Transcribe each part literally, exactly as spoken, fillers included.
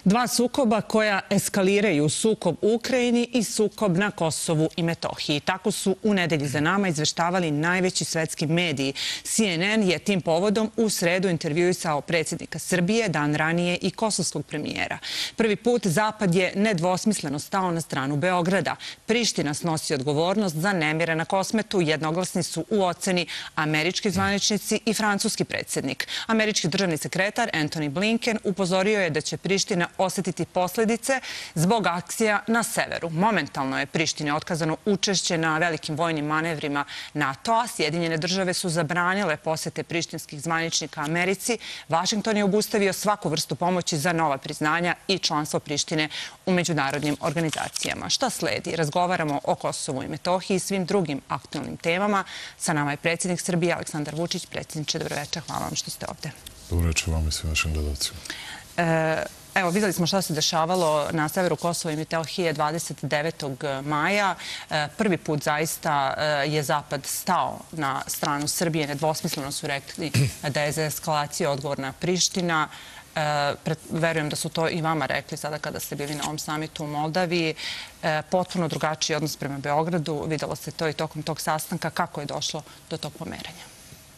Dva sukoba koja eskaliraju, sukob u Ukrajini i sukob na Kosovu i Metohiji. Tako su u nedelji za nama izveštavali najveći svetski mediji. C N N je tim povodom u sredu intervjuisao predsjednika Srbije, dan ranije i kosovskog premijera. Prvi put Zapad je nedvosmisleno stao na stranu Beograda. Priština snosi odgovornost za nemire na Kosmetu. Jednoglasni su u oceni američki zvaničnici i francuski predsjednik. Američki državni sekretar Antony Blinken upozorio je da će Priština osetiti posljedice zbog akcija na severu. Momentalno je Prištini otkazano učešće na velikim vojnim manevrima NATO-a. Sjedinjene države su zabranile posete prištinskih zvaničnika Americi. Vašington je obustavio svaku vrstu pomoći za nova priznanja i članstvo Prištine u međunarodnim organizacijama. Šta sledi? Razgovaramo o Kosovu i Metohiji i svim drugim aktualnim temama. Sa nama je predsjednik Srbije Aleksandar Vučić. Predsjedniče, dobroveče. Hvala vam što ste ovdje. Dobroveče vam i svim vašim gledalcima. Evo, vidjeli smo šta se dešavalo na severu Kosova i Metohije dvadeset devetog maja. Prvi put zaista je Zapad stao na stranu Srbije. Nedvosmisleno su rekli da je za eskalaciju odgovorna Priština. Verujem da su to i vama rekli sada kada ste bili na ovom samitu u Moldaviji. Potpuno drugačiji odnos prema Beogradu. Vidjelo se to i tokom tog sastanka. Kako je došlo do tog pomeranja?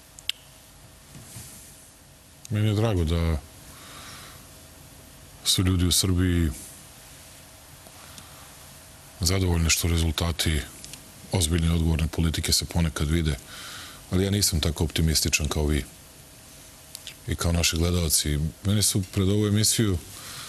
Meni je drago da su ljudi u Srbiji zadovoljni što rezultati ozbiljne i odgovorne politike se ponekad vide, ali ja nisam tako optimističan kao vi i kao naši gledalci. Meni su pred ovu emisiju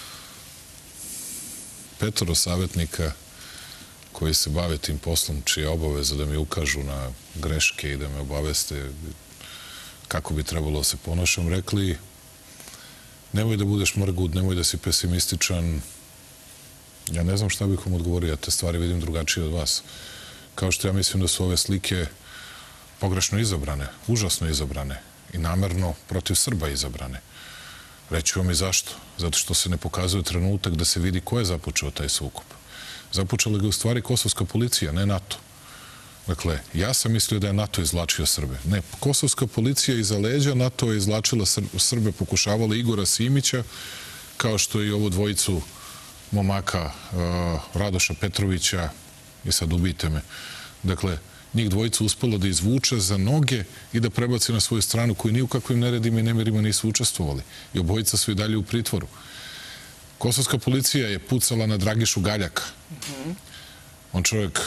petoro savjetnika koji se bave tim poslom, čija je obaveza da mi ukažu na greške i da me obaveste kako bi trebalo da se ponašam, rekli: nemoj da budeš mrgud, nemoj da si pesimističan. Ja ne znam šta bih vam odgovorio, ja te stvari vidim drugačije od vas. Kao što ja mislim da su ove slike pogrešno izabrane, užasno izabrane i namerno protiv Srba izabrane. Reći vam i zašto. Zato što se ne pokazuje trenutak da se vidi ko je započeo taj sukob. Započela ga u stvari kosovska policija, ne NATO. Dakle, ja sam mislio da je NATO izvlačio Srbe. Ne, kosovska policija iza leđa NATO je izvlačila Srbe, pokušavala Igora Simića, kao što i ovu dvojicu momaka Radoša Petrovića, i sad ubijte me. Dakle, njih dvojicu uspelo da izvuče za noge i da prebaci na svoju stranu, koji ni u kakvim neredima i nemirima nisu učestvovali. I obojica su i dalje u pritvoru. Kosovska policija je pucala na Dragišu Galjaka. On čovjek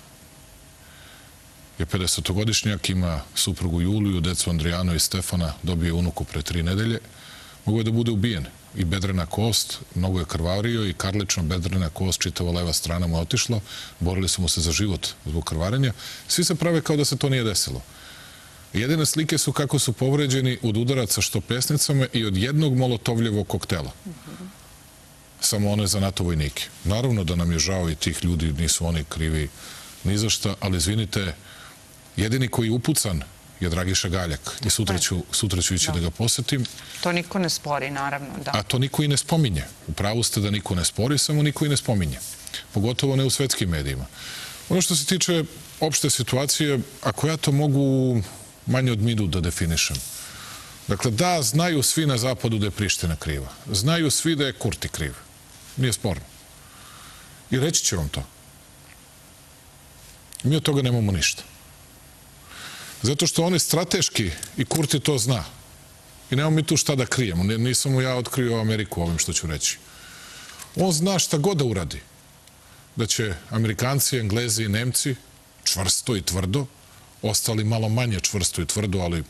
je pedesetogodišnjak, ima suprugu Juliju, decu Andrijanu i Stefana, dobije unuku pre tri nedelje. Mogu je da bude ubijen. I bedrena kost, mnogo je krvario i karlično bedrena kost, čitava leva strana mu je otišla. Borili su mu se za život zbog krvarenja. Svi se prave kao da se to nije desilo. Jedine slike su kako su povređeni od udaraca štopesnicama i od jednog molotovljevog koktela. Samo one za NATO vojnike. Naravno da nam je žao i tih ljudi, nisu oni krivi ni za šta, ali izvinite, jedini koji je upucan je Dragiša Galjak i sutra ću ići da ga posetim. To niko ne spori, naravno, da. A to niko i ne spominje. U pravu ste da niko ne spori, samo niko i ne spominje. Pogotovo ne u svetskim medijima. Ono što se tiče opšte situacije, ako ja to mogu manje od midu da definišem. Dakle, da, znaju svi na zapadu da je Priština kriva. Znaju svi da je Kurti kriv. Nije sporno. I reći će vam to. Mi od toga nemamo ništa. Zato što oni strateški, i Kurti to zna, i nemamo mi tu šta da krijemo, nisam mu ja otkrio Ameriku ovim što ću reći. On zna šta god da uradi. Da će Amerikanci, Englezi i Nemci čvrsto i tvrdo, ostali malo manje čvrsto i tvrdo, ali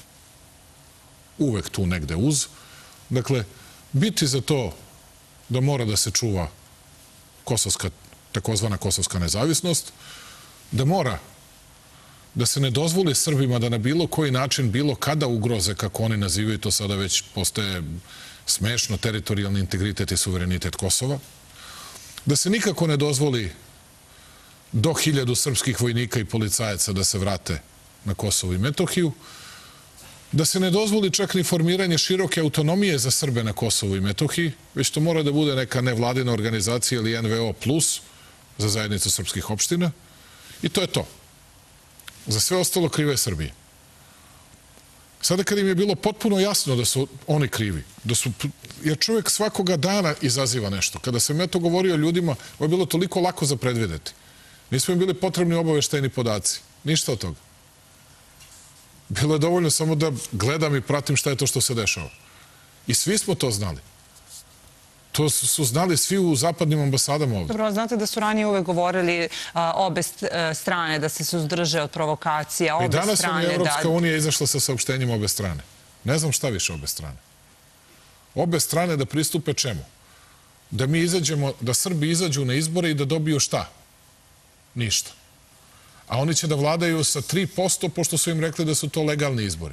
uvek tu negde uz, dakle, biti za to da mora da se čuva kosovska, takozvana kosovska nezavisnost, da mora da se ne dozvoli Srbima da na bilo koji način, bilo kada ugroze, kako oni nazivaju, to sada već postaje smešno, teritorijalni integritet i suverenitet Kosova, da se nikako ne dozvoli do hiljadu srpskih vojnika i policajaca da se vrate na Kosovo i Metohiju, da se ne dozvoli čak ni formiranje široke autonomije za Srbe na Kosovu i Metohiji, već to mora da bude neka nevladina organizacija ili N V O plus za zajednicu srpskih opština, i to je to. Za sve ostalo kriva je Srbija. Sada kad im je bilo potpuno jasno da su oni krivi, da su, jer čovjek svakoga dana izaziva nešto. Kada sam ja to govorio ljudima, ovo je bilo toliko lako za predvideti. Nismo im bili potrebni obaveštajni podaci. Ništa od toga. Bilo je dovoljno samo da gledam i pratim šta je to što se dešava. I svi smo to znali. To su znali svi u zapadnim ambasadama ovdje. Dobro, znate da su ranije uvek govorili a, obe strane da se suzdrže od provokacija, obe strane... I danas strane, je Evropska da... unija izašla sa saopštenjem obe strane. Ne znam šta više obe strane. Obe strane da pristupe čemu? Da mi izađemo, da Srbi izađu na izbore i da dobiju šta? Ništa. A oni će da vladaju sa tri posto, pošto su im rekli da su to legalni izbori.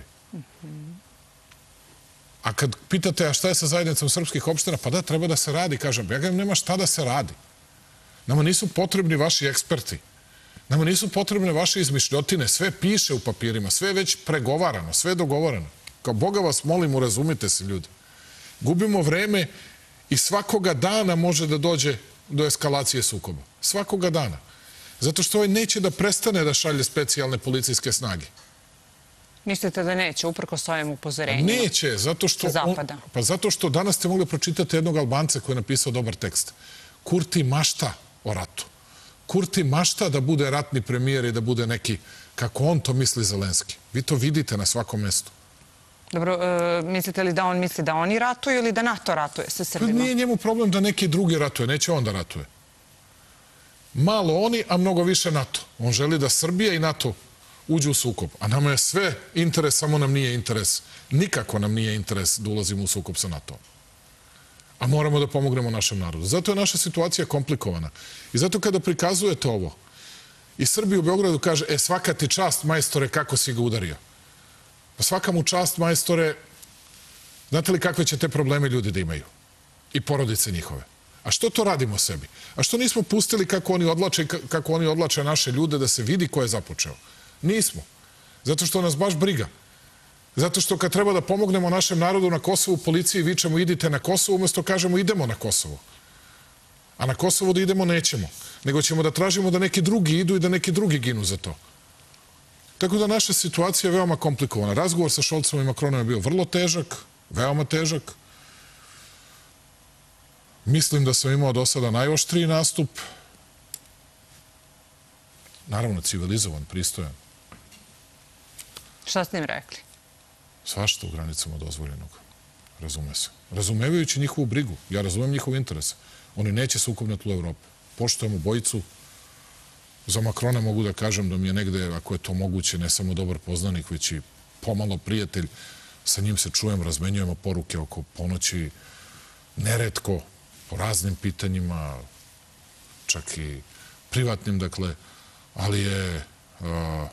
A kad pitate, a šta je sa zajednicom srpskih opština, pa da, treba da se radi, kažem. Ja kažem, nema šta da se radi. Nama nisu potrebni vaši eksperti. Nama nisu potrebne vaše izmišljotine. Sve piše u papirima, sve je već pregovarano, sve je dogovoreno. Kao Boga vas molim, urazumite se, ljudi. Gubimo vreme i svakoga dana može da dođe do eskalacije sukoba. Svakoga dana. Zato što ovaj neće da prestane da šalje specijalne policijske snage. Mislite da neće, uprkos ovim upozorenjima? Neće, zato što... Zapada. Pa zato što danas ste mogli pročitati jednog Albanca koji je napisao dobar tekst. Kurti mašta o ratu. Kurti mašta da bude ratni premijer i da bude neki, kako on to misli, Zelenski. Vi to vidite na svakom mestu. Dobro, mislite li da on misli da oni ratuju ili da NATO ratuje sa Srbima? Pa nije njemu problem da neki drugi ratuje, neće on da ratuje. Malo oni, a mnogo više NATO. On želi da Srbija i NATO uđu u sukob. A nama je sve interes, samo nam nije interes. Nikako nam nije interes da ulazimo u sukob sa NATO-om. A moramo da pomognemo našem narodu. Zato je naša situacija komplikovana. I zato kada prikazujete ovo, i Srbi u Beogradu kaže, e, svaka ti čast, majstore, kako si ga udario. Pa svaka mu čast, majstore, znate li kakve će te probleme ljudi da imaju? I porodice njihove. A što to radimo sebi? A što nismo pustili kako oni odlače, kako oni odlače naše ljude da se vidi ko je započeo? Nismo. Zato što nas baš briga. Zato što kad treba da pomognemo našem narodu na Kosovu, policiji vičemo idite na Kosovo, umjesto kažemo idemo na Kosovo. A na Kosovo da idemo nećemo. Nego ćemo da tražimo da neki drugi idu i da neki drugi ginu za to. Tako da naša situacija je veoma komplikovana. Razgovor sa Šolcom i Makronom je bio vrlo težak, veoma težak. Mislim da sam imao do sada najoštriji nastup. Naravno, civilizovan, pristojan. Šta ste im rekli? Svašta u granicama dozvoljenog. Razume se. Razumevajući njihovu brigu. Ja razumem njihov interes. Oni neće sukob na tlu Evrope. Poštujemo bojicu. Za Makrona mogu da kažem da mi je negde, ako je to moguće, ne samo dobar poznanik, već i pomalo prijatelj. Sa njim se čujem, razmenjujemo poruke oko ponoći, neretko, po raznim pitanjima, čak i privatnim, dakle, ali je a,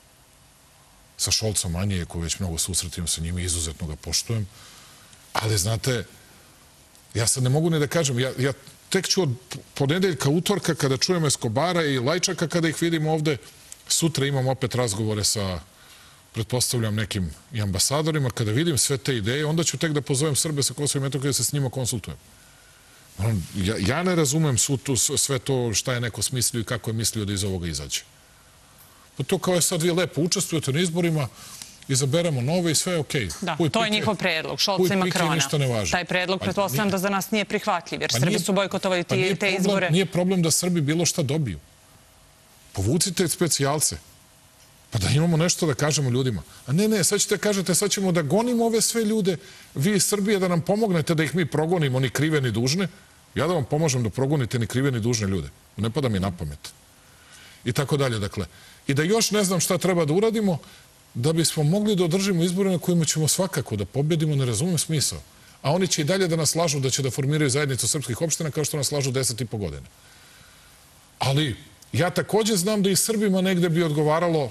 sa Šolcom manje, ko već mnogo susretim sa njima, izuzetno ga poštujem. Ali, znate, ja sad ne mogu ne da kažem, ja, ja tek ću od ponedeljka, utorka, kada čujem Eskobara i Lajčaka, kada ih vidim ovde, sutra imam opet razgovore sa, pretpostavljam, nekim i ambasadorima. Kada vidim sve te ideje, onda ću tek da pozovem Srbe sa Kosova i Metohije da se s njima konsultujem. Ja, ja ne razumem tu, sve to šta je neko smislio i kako je mislio da iz ovoga izađe. Pa to kao je sad vi lepo učestvujete na izborima, izaberemo nove i sve je okej. Da, to je njihov predlog, Šolca i Makrona. Taj predlog, pretpostavljam da za nas nije prihvatljiv, jer Srbi su bojkotovali te izbore. Nije problem da Srbi bilo šta dobiju. Povucite specijalce. Pa da imamo nešto da kažemo ljudima. A ne, ne, sad ćete kažete, sad ćemo da gonimo ove sve ljude, vi iz Srbije da nam pomognete da ih mi progonimo, ni krive ni dužne. Ja da vam pomožem da progonite ni krive ni dužne ljude. Ne pada mi na pamet. I tako dalje, dakle. I da još ne znam šta treba da uradimo, da bismo mogli da održimo izbore na kojima ćemo svakako da pobedimo, ne razumem smisao. A oni će i dalje da nas lažu da će da formiraju zajednicu srpskih opština kao što nas lažu deset i po godine. Ali ja također znam da i Srbima negde bi odgovaralo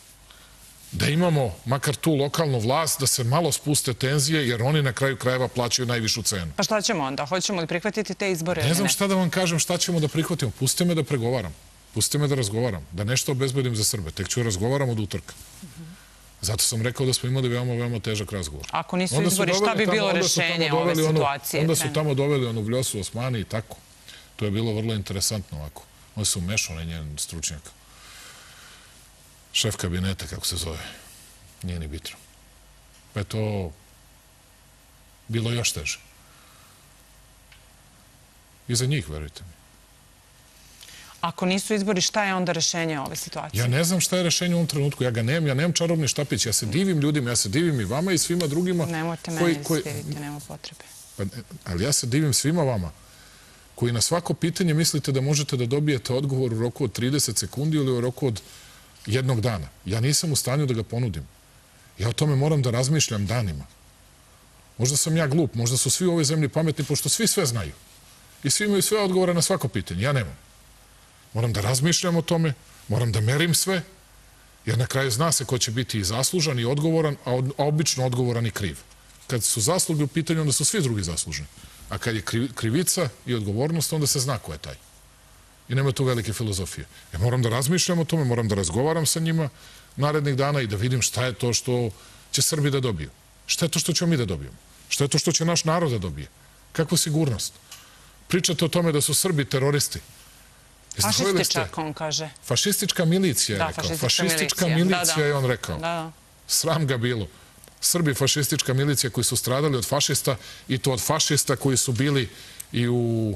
da imamo makar tu lokalnu vlast, da se malo spuste tenzije, jer oni na kraju krajeva plaćaju najvišu cenu. Pa šta ćemo onda? Hoćemo li prihvatiti te izbore? Ne znam šta da vam kažem, šta ćemo da prihvatimo. Pustite me da pregovaram. Pustite me da razgovaram. Da nešto obezbedim za Srbe. Tek ću razgovaram od utorka. Zato sam rekao da smo imali veoma, veoma težak razgovor. Ako nisu izbori, šta bi bilo rešenje ove situacije? Onda su tamo doveli onu Vljosu Osmani i tako. To je bilo vrlo interesantno ovako. Oni su umešali njen stručnjak. Šef kabineta, kako se zove. Nije ni bitno. pa je to bilo još teže. I za njih, verujte mi. Ako nisu izbori, šta je onda rešenje ove situacije? Ja ne znam šta je rešenje u ovom trenutku. Ja ga nemam, ja nemam čarobni štapić. Ja se divim ljudima, ja se divim i vama i svima drugima. Nemojte meni istiriti, nema potrebe. Ali ja se divim svima vama koji na svako pitanje mislite da možete da dobijete odgovor u roku od trideset sekundi ili u roku od jednog dana. Ja nisam u stanju da ga ponudim. Ja o tome moram da razmišljam danima. Možda sam ja glup, možda su svi u ovoj zemlji pametni, pošto svi sve znaju. I svi imaju sve odgovore na svako pitanje. Ja nemam. Moram da razmišljam o tome, moram da merim sve, jer na kraju zna se ko će biti i zaslužan i odgovoran, a obično odgovoran i kriv. Kad su zasluge u pitanju, onda su svi drugi zaslužni. A kad je krivica i odgovornost, onda se zna ko je taj. I nema tu velike filozofije. Ja moram da razmišljam o tome, moram da razgovaram sa njima narednih dana i da vidim šta je to što će Srbi da dobiju. Šta je to što ćemo mi da dobijemo? Šta je to što će naš narod da dobije? Kakvu sigurnost? Pričate o tome da su Srbi teroristi. Fašističak, on kaže. Fašistička milicija je rekao. Fašistička milicija je on rekao. Sram ga bilo. Srbi fašistička milicija koji su stradali od fašista i to od fašista koji su bili i u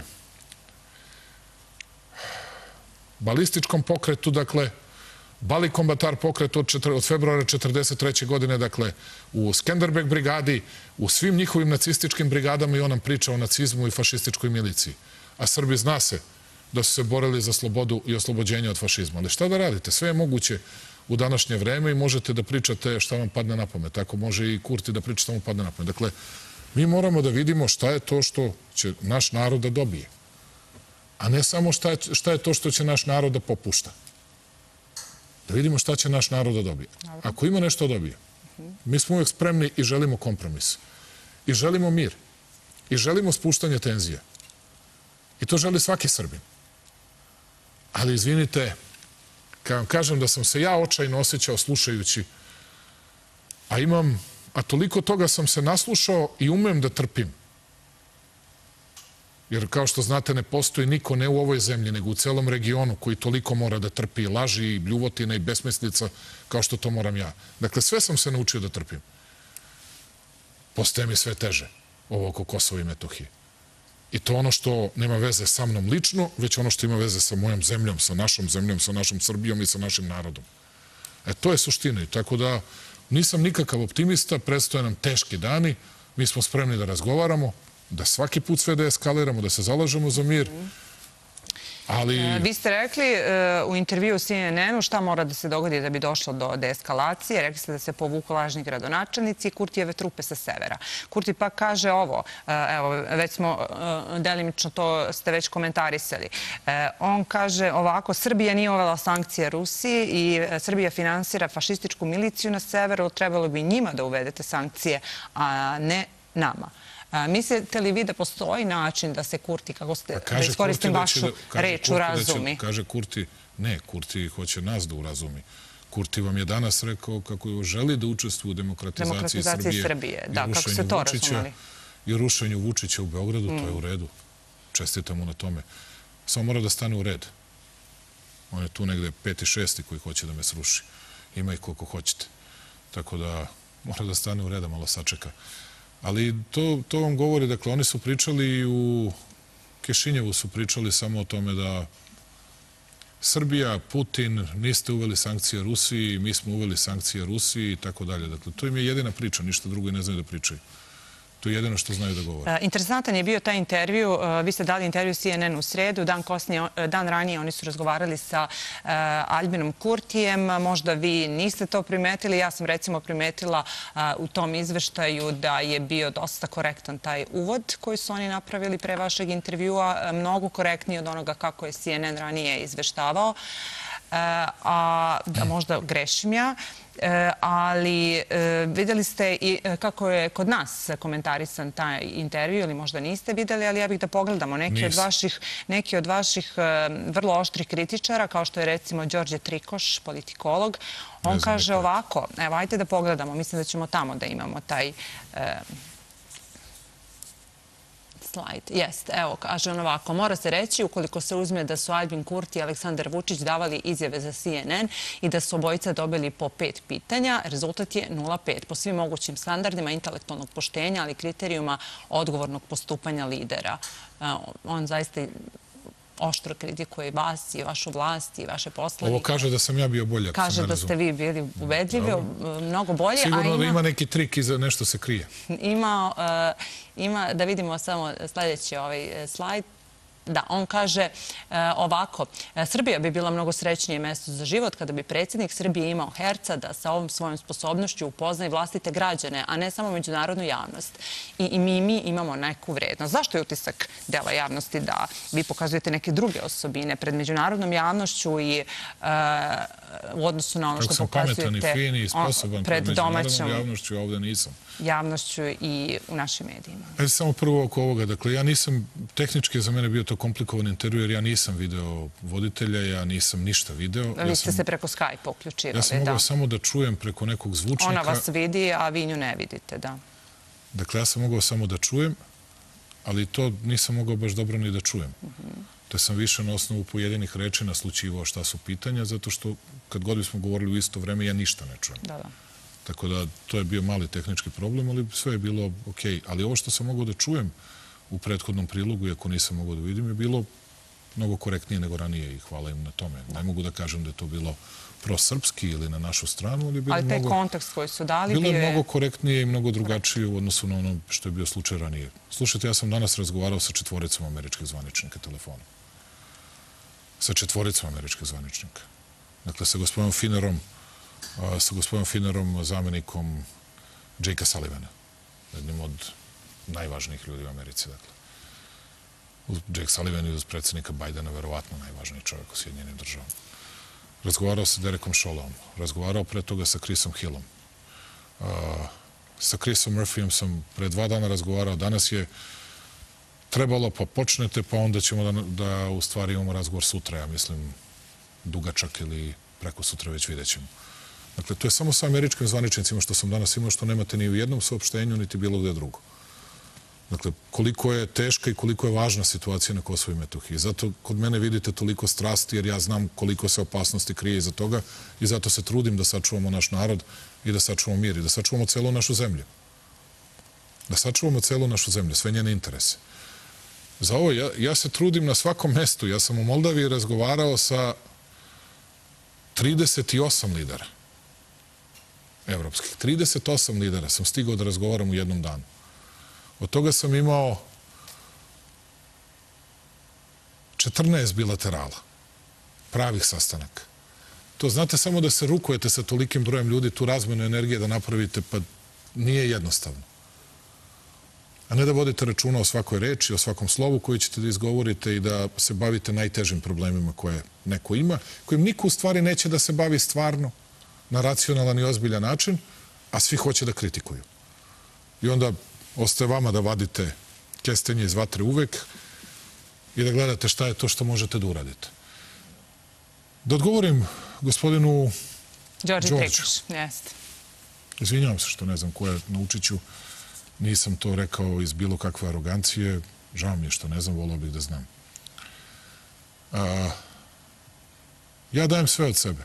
balističkom pokretu, dakle, Balikombatar pokret od februara četrdeset treće godine, dakle, u Skenderbeg brigadi, u svim njihovim nacističkim brigadama i on nam priča o nacizmu i fašističkoj miliciji. A Srbi zna se da su se borili za slobodu i oslobođenje od fašizma. Ali šta da radite? Sve je moguće u današnje vreme i možete da pričate šta vam padne na pamet. Tako može i Kurti da priča šta mu padne na pamet. Dakle, mi moramo da vidimo šta je to što će naš narod da dobije. A ne samo šta je, šta je to što će naš narod da popušta. Da vidimo šta će naš narod da dobije. Ako ima nešto da dobije, mi smo uvijek spremni i želimo kompromis. I želimo mir. I želimo spuštanje tenzija. I to želi svaki Srbin. Ali, izvinite, kad vam kažem da sam se ja očajno osjećao slušajući, a imam, a toliko toga sam se naslušao i umem da trpim. Jer, kao što znate, ne postoji niko, ne u ovoj zemlji, nego u celom regionu koji toliko mora da trpi laži i bljuvotina i besmislica kao što to moram ja. Dakle, sve sam se naučio da trpim. Postaje mi sve teže, ovo oko Kosova i Metohije. I to ono što nema veze sa mnom lično, već ono što ima veze sa mojom zemljom, sa našom zemljom, sa našom Srbijom i sa našim narodom. E, to je suština. I tako da nisam nikakav optimista, predstoje nam teški dani, mi smo spremni da razgovaramo, da svaki put sve deeskaliramo, da se zalažemo za mir. Ali... Vi ste rekli u intervju C N N-u šta mora da se dogodi da bi došlo do deeskalacije. Rekli ste da se povuku lažni gradonačelnici i Kurtijeve trupe sa severa. Kurti pak kaže ovo, evo, već smo delimično to ste već komentarisali. On kaže ovako, Srbija nije uvela sankcije Rusiji i Srbija finansira fašističku miliciju na severu, trebalo bi njima da uvedete sankcije, a ne nama. Mislite li vi da postoji način da se Kurti, kako ste, da iskoristim vašu reč, urazumi? Kaže Kurti, ne, Kurti hoće nas da urazumi. Kurti vam je danas rekao kako želi da učestvuje u demokratizaciji Srbije. Da, kako ste to razumeli? I rušenju Vučića u Beogradu, to je u redu. Čestitam mu na tome. Samo mora da stane u red. On je tu negde peti, šesti koji hoće da me sruši. Ima ih koliko hoćete. Tako da mora da stane u red, malo sačeka. Ali to, to vam govori, dakle, oni su pričali i u Kišinjevu su pričali samo o tome da Srbija, Putin, niste uveli sankcije Rusiji, mi smo uveli sankcije Rusiji i tako dalje. Dakle, to im je jedina priča, ništa drugo i ne znaju da pričaju. To je jedino što znaju da govore. Interesantan je bio taj intervju. Vi ste dali intervju C N N u sredu. Dan, kosnije, dan ranije oni su razgovarali sa Aljbinom Kurtijem. Možda vi niste to primetili. Ja sam recimo primetila u tom izveštaju da je bio dosta korektan taj uvod koji su oni napravili pre vašeg intervjua. Mnogo korektniji od onoga kako je C N N ranije izveštavao. A da možda grešim ja. Ali vidjeli ste i kako je kod nas komentarisan taj intervju ili možda niste videli, ali ja bih da pogledamo neki od vaših, neki od vaših vrlo oštrih kritičara, kao što je recimo Đorđe Trikoš, politikolog. On kaže ovako, evo, ajte da pogledamo, mislim da ćemo tamo da imamo taj slajd. Jeste, evo, kaže on ovako. Mora se reći, ukoliko se uzme da su Aljbin Kurti i Aleksandar Vučić davali izjave za C N N i da su obojica dobili po pet pitanja, rezultat je nula pet po svim mogućim standardima intelektualnog poštenja, ali kriterijuma odgovornog postupanja lidera. On zaista oštro kritikuje vas i vašu vlast i vaše poslanike. Ovo kaže da sam ja bio bolje. Kaže da ste vi bili ubedljivi, mnogo bolje. Sigurno da ima neki trik i za nešto se krije. Ima, da vidimo samo sljedeći ovaj slajd. Da, on kaže ovako, Srbija bi bila mnogo srećnije mesto za život kada bi predsjednik Srbije imao herca da sa ovom svojom sposobnošću upozna i vlastite građane, a ne samo međunarodnu javnost. I mi mi imamo neku vrednost. Zašto je utisak dela javnosti da vi pokazujete neke druge osobine pred međunarodnom javnošću i u odnosu na ono što pokazujete pametan i fin i sposoban pred domaćom javnošću, a ovdje nisam. Javnošću i u našim medijima? Ajde samo prvo oko ovoga. Dakle, ja nisam, tehnički za mene bio to komplikovan intervju, jer ja nisam video voditelja, ja nisam ništa video. Vi ste se preko Skype-a uključirali, da. Ja sam mogao samo da čujem preko nekog zvučnika. Ona vas vidi, a vi nju ne vidite, da. Dakle, ja sam mogao samo da čujem, ali to nisam mogao baš dobro ni da čujem. Da sam više na osnovu pojedinih reči naslučivao šta su pitanja, zato što kad god bismo govorili u isto vreme, ja ništa ne čujem. Da, da. Tako da to je bio mali tehnički problem, ali sve je bilo okej. Ali ovo što sam mogao da čujem u prethodnom prilogu, iako nisam mogao da vidim, je bilo mnogo korektnije nego ranije i hvala im na tome. Ne mogu da kažem da je to bilo prosrpski ili na našu stranu, ali je bilo mnogo... Ali taj kontekst koji su dali bio je... Bilo je mnogo korektnije i mnogo drugačije u odnosu na ono što je bio slučaj ranije. Slušajte, ja sam danas razgovarao sa četvoricom američkih zvaničnika telefonom. Sa četvoricom američkih zvaničnika. Dakle, sa gospodinom Finerom, sa gospodinom Finerom, zamenikom Jakea Sullivana, jednim od najvažnijih ljudi u Americi. Dakle. Jake Sullivan je uz predsjednika Bajdena verovatno najvažniji čovjek u Sjedinjenim državama. Razgovarao sa Derekom Šolovom, razgovarao pre toga sa Chrisom Hillom. Uh, sa Chrisom Murphyjem sam pre dva dana razgovarao. Danas je trebalo pa počnete, pa onda ćemo da, da u stvari imamo razgovor sutra, ja mislim dugačak ili preko sutra već vidjet ćemo. Dakle, to je samo sa američkim zvaničnicima što sam danas imao, što nemate ni u jednom saopštenju, niti bilo gde drugo. Dakle, koliko je teška i koliko je važna situacija na Kosovu i Metohiji. Zato kod mene vidite toliko strasti, jer ja znam koliko se opasnosti krije iza toga i zato se trudim da sačuvamo naš narod i da sačuvamo mir i da sačuvamo celu našu zemlju. Da sačuvamo celu našu zemlju, sve njene interese. Za ovo, ja, ja se trudim na svakom mestu. Ja sam u Moldaviji razgovarao sa trideset osam lidera evropskih. trideset osam lidera sam stigao da razgovaram u jednom danu. Od toga sam imao četrnaest bilaterala, pravih sastanaka. To znate samo da se rukujete sa tolikim brojem ljudi, tu razmenu energije da napravite, pa nije jednostavno. A ne da vodite računa o svakoj reči, o svakom slovu koji ćete da izgovorite i da se bavite najtežim problemima koje neko ima, kojim niko u stvari neće da se bavi stvarno, na racionalan i ozbiljan način, a svi hoće da kritikuju. I onda ostaje vama da vadite kestenje iz vatre uvek i da gledate šta je to što možete da uradite. Da odgovorim gospodinu Đorđu. Izvinjavam se što ne znam ko je, naučit ću. Nisam to rekao iz bilo kakve arogancije. Žao mi je što ne znam, volao bih da znam. A, ja dajem sve od sebe.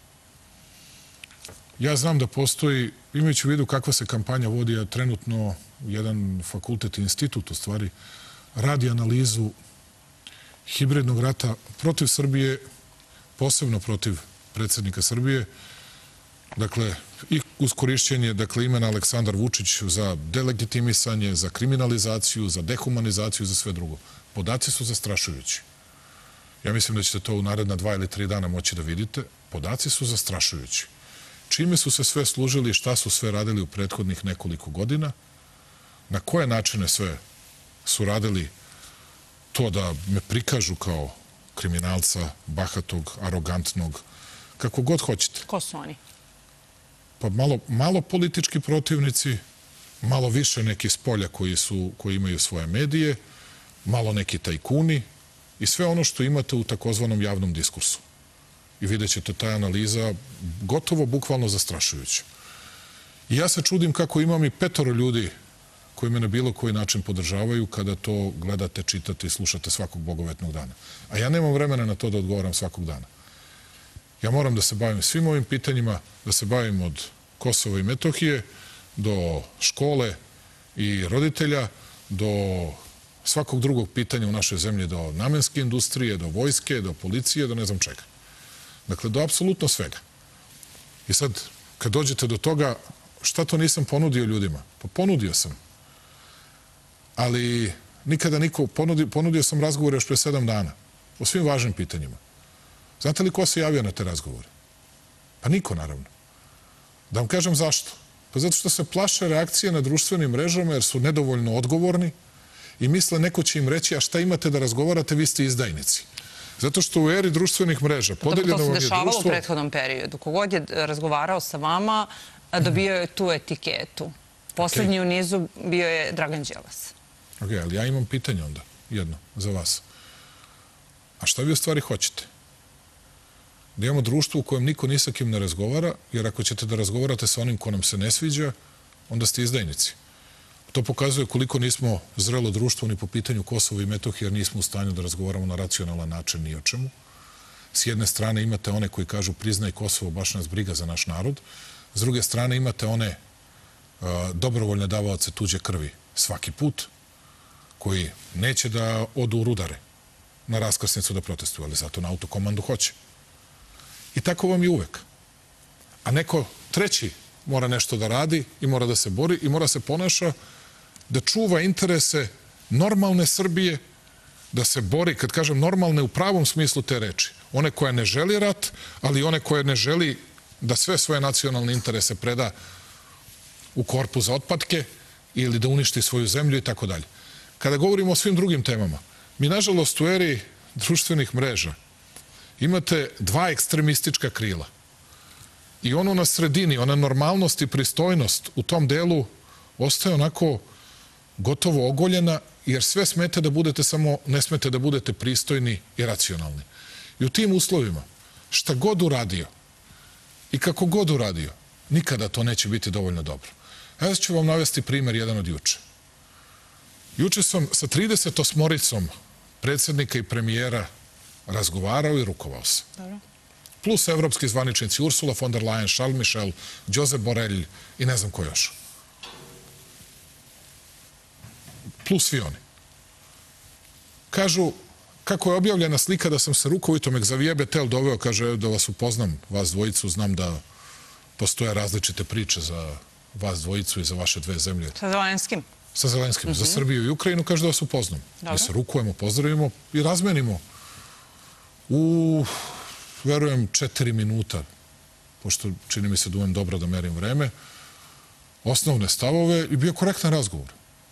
Ja znam da postoji, imajući u vidu kakva se kampanja vodi, a trenutno jedan fakultet i institut u stvari radi analizu hibridnog rata protiv Srbije, posebno protiv predsjednika Srbije, dakle, i uz korišćenje dakle, imena Aleksandar Vučić za delegitimisanje, za kriminalizaciju, za dehumanizaciju, za sve drugo. Podaci su zastrašujući. Ja mislim da ćete to u naredna dva ili tri dana moći da vidite. Podaci su zastrašujući. Čime su se sve služili, šta su sve radili u prethodnih nekoliko godina, na koje načine sve su radili to da me prikažu kao kriminalca, bahatog, arogantnog, kako god hoćete. Ko su oni? Pa malo, malo politički protivnici, malo više neki s polja koji, su, koji imaju svoje medije, malo neki tajkuni i sve ono što imate u takozvanom javnom diskursu. I vidjet ćete ta analiza gotovo bukvalno zastrašujuća. I ja se čudim kako imam i petoro ljudi koji me na bilo koji način podržavaju kada to gledate, čitate i slušate svakog bogovetnog dana. A ja nemam vremena na to da odgovaram svakog dana. Ja moram da se bavim svim ovim pitanjima, da se bavim od Kosova i Metohije do škole i roditelja, do svakog drugog pitanja u našoj zemlji, do namenske industrije, do vojske, do policije, do ne znam čega. Dakle, do apsolutno svega. I sad, kad dođete do toga, šta to nisam ponudio ljudima? Pa ponudio sam. Ali nikada niko, ponudio, ponudio sam razgovore još pre sedam dana. O svim važnim pitanjima. Znate li ko se javio na te razgovore? Pa niko, naravno. Da vam kažem zašto? Pa zato što se plaše reakcije na društvenim mrežama jer su nedovoljno odgovorni i misle neko će im reći a šta imate da razgovarate, vi ste izdajnici. Zato što u eri društvenih mreža podeljeno vam je društvo... To se dešavalo u prethodnom periodu. Kogod je razgovarao sa vama, dobio je tu etiketu. Poslednji u nizu bio je Dragan Đilas. Ok, ali ja imam pitanje onda, jedno, za vas. A šta vi u stvari hoćete? Da imamo društvo u kojem niko ni sa kim ne razgovara, jer ako ćete da razgovarate sa onim ko nam se ne sviđa, onda ste izdajnici. To pokazuje koliko nismo zrelo društvo ni po pitanju Kosova i Metohije, jer nismo u stanju da razgovaramo na racionalan način ni o čemu. S jedne strane imate one koji kažu priznaj Kosovo, baš nas briga za naš narod. S druge strane imate one uh, dobrovoljne davaoce tuđe krvi svaki put, koji neće da odu u rudare na raskrsnicu da protestuju, ali zato na autokomandu hoće. I tako vam je uvek. A neko treći mora nešto da radi i mora da se bori i mora se ponaša da čuva interese normalne Srbije, da se bori, kad kažem normalne u pravom smislu te reči, one koja ne želi rat, ali one koje ne želi da sve svoje nacionalne interese preda u korpu za otpadke ili da uništi svoju zemlju i tako dalje. Kada govorimo o svim drugim temama, mi nažalost u eri društvenih mreža imate dva ekstremistička krila. I ono na sredini, ona normalnost i pristojnost u tom delu ostaje onako gotovo ogoljena, jer sve smete da budete, samo ne smete da budete pristojni i racionalni. I u tim uslovima, šta god uradio i kako god uradio, nikada to neće biti dovoljno dobro. Ja ću vam navesti primer jedan od juče. Juče sam sa trideset osmoricom predsjednika i premijera razgovarao i rukovao se. Dobro. Plus evropski zvaničnici Ursula von der Leyen, Charles Michel, Josep Borrell i ne znam ko još. Plus svi oni. Kažu, kako je objavljena slika da sam se rukovao i to me Xavier Bettel doveo, kaže da vas upoznam, vas dvojicu, znam da postoje različite priče za vas dvojicu i za vaše dve zemlje. Sa Zelenskim. Sa Zelenskim, mm-hmm. Za Srbiju i Ukrajinu, kaže da vas upoznam. Mi se rukujemo, pozdravimo i razmenimo u, verujem, četiri minuta, pošto čini mi se da umem dobro da merim vreme, osnovne stavove i bio korektan razgovor.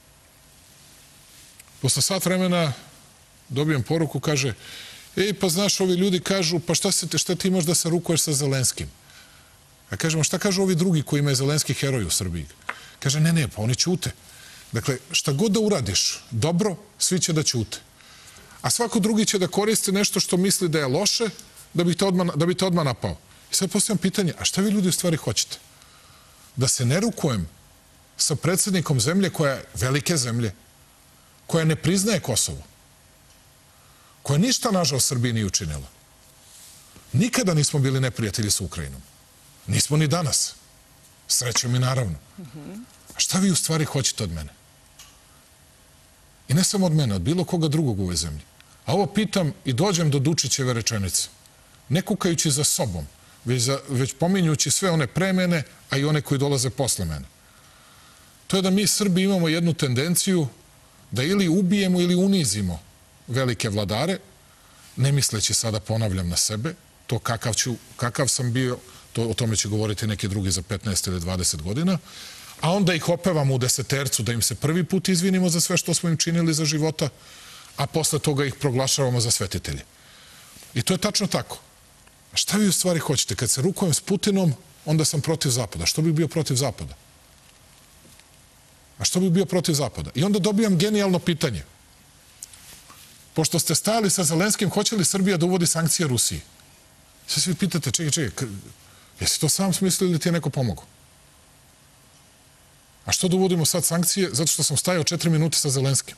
Posle sat vremena dobijem poruku, kaže, ej, pa znaš, ovi ljudi kažu, pa šta, se, šta ti imaš da se rukuješ sa Zelenskim? A kažemo, šta kažu ovi drugi koji imaju Zelenski heroj u Srbiji? Kaže, ne, ne, pa oni ćute. Dakle, šta god da uradiš dobro, svi će da ćute. A svako drugi će da koristi nešto što misli da je loše, da bi te odmah, da bi te odmah napao. I sad postavljam pitanje, a šta vi ljudi u stvari hoćete? Da se ne rukujem sa predsjednikom zemlje koja je velike zemlje, koja ne priznaje Kosovo, koja ništa, nažalost, Srbiji nije učinila. Nikada nismo bili neprijatelji sa Ukrajinom. Nismo ni danas. Srećom i naravno. A šta vi u stvari hoćete od mene? I ne samo od mene, od bilo koga drugog u ovoj zemlji. A ovo pitam i dođem do Dučićeve rečenice. Ne kukajući za sobom, već, za, već pominjući sve one pre mene, a i one koji dolaze posle mene. To je da mi Srbi imamo jednu tendenciju da ili ubijemo ili unizimo velike vladare, ne misleći sada, ponavljam, na sebe, to kakav, ću, kakav sam bio, to, o tome će govoriti neki drugi za petnaest ili dvadeset godina, a onda ih opevamo u desetercu da im se prvi put izvinimo za sve što smo im činili za života, a posle toga ih proglašavamo za svetitelje. I to je tačno tako. A šta vi u stvari hoćete? Kad se rukujem s Putinom, onda sam protiv Zapada. Što bih bio protiv Zapada? A što bih bio protiv Zapada? I onda dobijam genijalno pitanje. Pošto ste stajali sa Zelenskim, hoće li Srbija da uvodi sankcije Rusiji? Sve svi pitate, čekaj, čekaj, jesi to sam smislio ili ti je neko pomogao? A što da uvodimo sad sankcije? Zato što sam stajao četiri minute sa Zelenskim.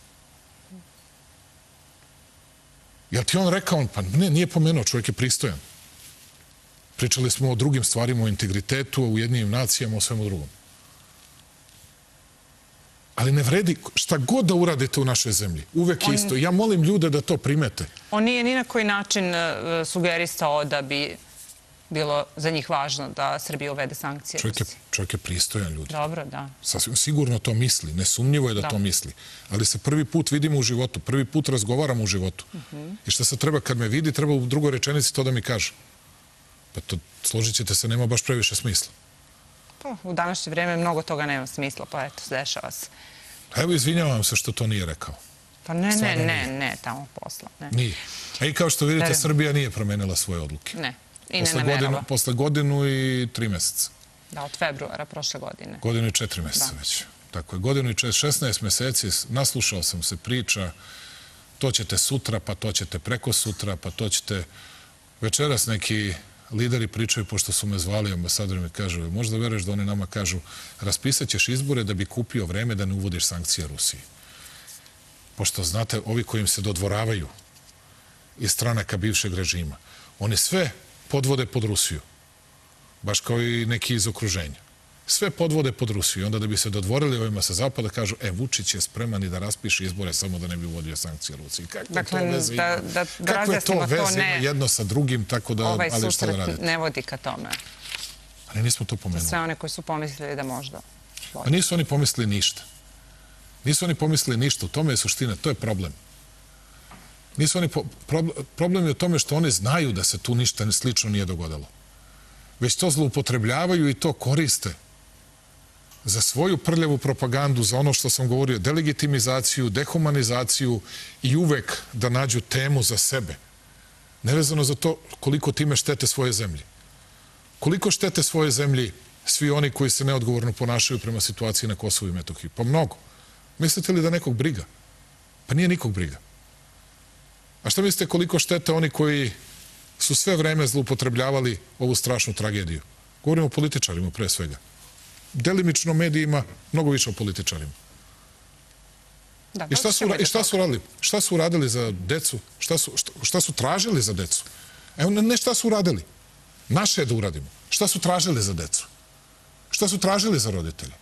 Jel ti on rekao? Pa ne, nije pomenuo, čovjek je pristojan. Pričali smo o drugim stvarima, o integritetu, o Ujedinjenim nacijama, o svemu drugom. Ali ne vredi šta god da uradite u našoj zemlji. Uvek je isto. Ja molim ljude da to primete. On nije ni na koji način sugerisao da bi bilo za njih važno da Srbija uvede sankcije. Čovjek je, čovjek je pristojan ljudi. Dobro, da. Sasvim sigurno to misli. Nesumnjivo je da, da to misli. Ali se prvi put vidimo u životu. Prvi put razgovaramo u životu. Uh-huh. I što se treba, kad me vidi, treba u drugoj rečenici to da mi kaže. Pa to, složit ćete se, nema baš previše smisla. Pa, u današnje vrijeme mnogo toga nema smisla, pa eto, dešava se. Evo, izvinjavam se što to nije rekao. Pa ne, ne, ne, ne, tamo posla. Ne. Nije. A i kao što vidite, ne. Srbija nije promenila svoje odluke. Ne, i ne posle namerava. Godinu, posle godinu i tri meseca. Da, od februara prošle godine. Godinu i četiri meseca da. Već. Tako je, godinu i šesnaest meseci, naslušao sam se priča, to ćete sutra, pa to ćete preko sutra, pa to ćete večeras neki lideri pričaju, pošto su me zvali, ambasadori mi kažu, možda veruješ da oni nama kažu, raspisat ćeš izbore da bi kupio vreme da ne uvodiš sankcije Rusiji. Pošto, znate, ovi koji im se dodvoravaju iz stranaka bivšeg režima, oni sve podvode pod Rusiju. Baš kao i neki iz okruženja. Sve podvode pod Rusiju. I onda da bi se dodvorili ovima sa zapada, kažu, e, Vučić je spreman i da raspiše izbore samo da ne bi uvodio sankcije Rusiji. Kako dakle, to veze da, ima? da, da Kako je to veze to ne, ima jedno sa drugim, tako da, ovaj ali šta da radite? Ovaj susret ne vodi ka tome. Ali nismo to pomenuli. Sve one koji su pomislili da možda. A nisu oni pomislili ništa. Nisu oni pomislili ništa. U tome je suština. To je problem. Nisu oni po, problem je u tome što oni znaju da se tu ništa slično nije dogodilo. Već to zloupotrebljavaju i to koriste za svoju prljavu propagandu, za ono što sam govorio, delegitimizaciju, dehumanizaciju i uvek da nađu temu za sebe. Nevezano za to koliko time štete svoje zemlji. Koliko štete svoje zemlji svi oni koji se neodgovorno ponašaju prema situaciji na Kosovu i Metohiji? Pa mnogo. Mislite li da nekog briga? Pa nije nikog briga. A šta mislite koliko štete oni koji su sve vreme zloupotrebljavali ovu strašnu tragediju? Govorimo o političarima pre svega. Delimično medijima, mnogo više o političarima. Da, I šta su, i šta su radili? Šta su uradili za decu? Šta su, šta, šta su tražili za decu? Evo, ne šta su uradili. Naše je da uradimo. Šta su tražili za decu? Šta su tražili za roditelje?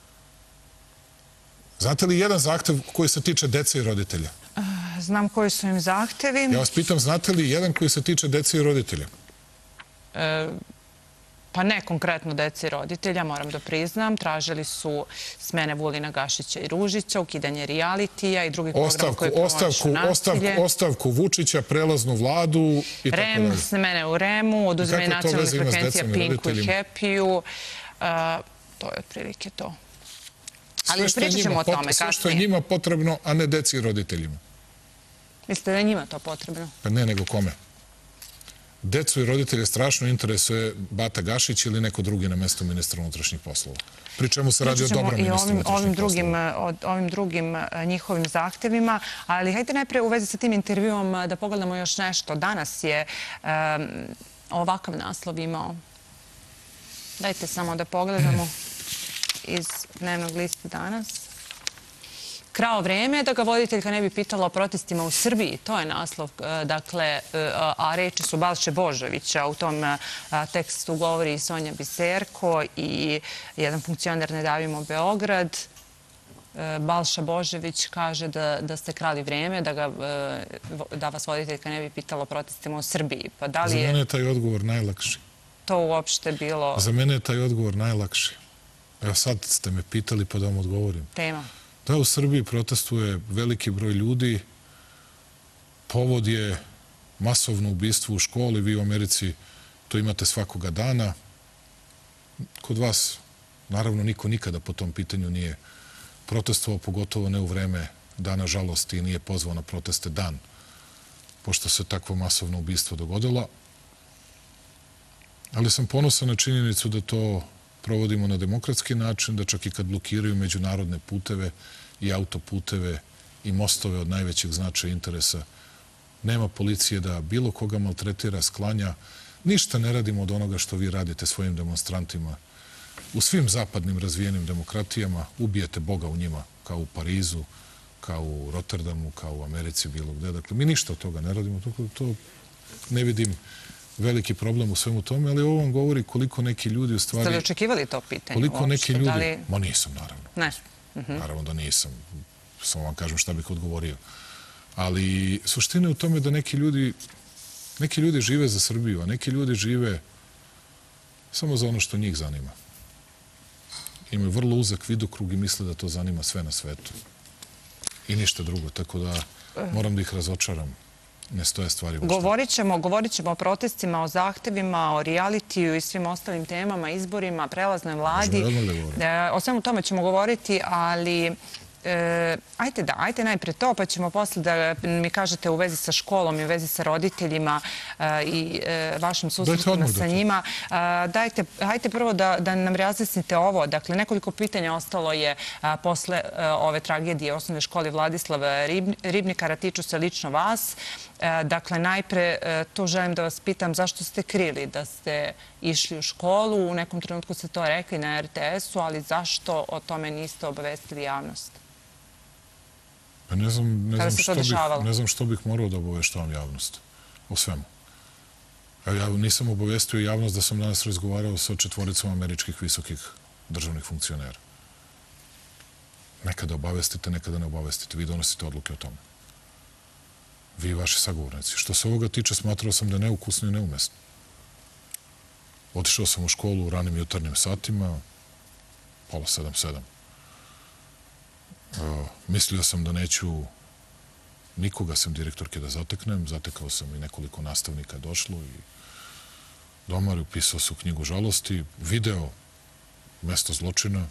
Znate li jedan zahtev koji se tiče dece i roditelja? Znam koji su im zahtevi. Ja vas pitam, znate li jedan koji se tiče dece i roditelja? E, pa ne konkretno dece i roditelja, moram da priznam. Tražili su smene Vulina, Gašića i Ružića, ukidanje realitija i drugih programa koji promovišu nasilje. Ostavku, ostavku Vučića, prelaznu vladu i tako dalje. Rem, smene u Remu, oduzme nacionalnih frekvencija Pinku i Happy-u. E, to je otprilike to. Ali pričat ćemo o tome kasnije. Sve što je njima potrebno, a ne deci i roditeljima. Mislite da je njima to potrebno? Pa ne, nego kome? Decu i roditelje strašno interesuje Bata Gašić ili neko drugi na mestu ministra unutrašnjih poslova. Pri čemu se radi o dobrom ministru unutrašnjih poslova. O ovim drugim njihovim zahtevima. Ali hajde najprej u vezi sa tim intervjuom da pogledamo još nešto. Danas je ovakav naslov imao. Dajte samo da pogledamo iz dnevnog lista danas. Krao vreme da ga voditeljka ne bi pitala o protestima u Srbiji. To je naslov. Dakle, a reči su Balše Božovića. U tom tekstu govori i Sonja Biserko i jedan funkcioner Ne davimo Beograd. Balša Božović kaže da, da ste krali vreme, da, ga, da vas voditeljka ne bi pitala o protestima u Srbiji. Pa da li je... Za mene je taj odgovor najlakši. To uopšte bilo... Za mene je taj odgovor najlakši. Evo sad ste me pitali pa da vam odgovorim. Tema. Da, u Srbiji protestuje veliki broj ljudi. Povod je masovno ubistvo u školi. Vi u Americi to imate svakoga dana. Kod vas, naravno, niko nikada po tom pitanju nije protestovao, pogotovo ne u vreme dana žalosti i nije pozvao na proteste dan, pošto se takvo masovno ubistvo dogodilo. Ali sam ponosan na činjenicu da to provodimo na demokratski način, da čak i kad blokiraju međunarodne puteve i autoputeve i mostove od najvećeg značaja interesa, nema policije da bilo koga maltretira, sklanja. Ništa ne radimo od onoga što vi radite svojim demonstrantima u svim zapadnim razvijenim demokratijama ubijete Boga u njima, kao u Parizu, kao u Rotterdamu, kao u Americi, bilo gde. Dakle, mi ništa od toga ne radimo. To ne vidim veliki problem u svemu tome, ali ovo vam govori koliko neki ljudi u stvari... Ste li očekivali to pitanje? Koliko neki ljudi... Ma nisam, naravno. Ne. Naravno da nisam. Samo vam kažem šta bih odgovorio. Ali suština je u tome da neki ljudi neki ljudi žive za Srbiju, a neki ljudi žive samo za ono što njih zanima. Imaju vrlo uzak vidokrug i misle da to zanima sve na svetu. I ništa drugo. Tako da moram da ih razočaram. Ne stoje stvari uopšte. Govorit ćemo, govorit ćemo o protestima, o zahtevima, o realitiju i svim ostalim temama, izborima, prelaznoj vladi. O svemu tome ćemo govoriti, ali ajte da, ajte najpre to, pa ćemo posle da mi kažete u vezi sa školom i u vezi sa roditeljima i vašim susretima sa njima. Dajte prvo da nam razjasnite ovo. Dakle, nekoliko pitanja ostalo je posle ove tragedije u osnovnoj školi Vladislava Ribnikara, tiču se lično vas. Dakle, najpre to želim da vas pitam zašto ste krili da ste išli u školu. U nekom trenutku ste to rekli na er te esu, ali zašto o tome niste obavestili javnost? Ne znam što bih morao da obaveštavam javnost o svemu. Ja nisam obavestio javnost da sam danas razgovarao sa četvoricom američkih visokih državnih funkcionera. Nekada obavestite, nekada ne obavestite. Vi donosite odluke o tome. Vi i vaši sagovornici. Što se ovoga tiče, smatrao sam da je neukusno i neumesno. Otišao sam u školu u ranim jutarnjim satima, pola sedam, sedam. Mislio sam da neću nikoga sem direktorke da zateknem. Zatekao sam i nekoliko nastavnika došlo i domar upisao se u knjigu žalosti, video mesto zločina.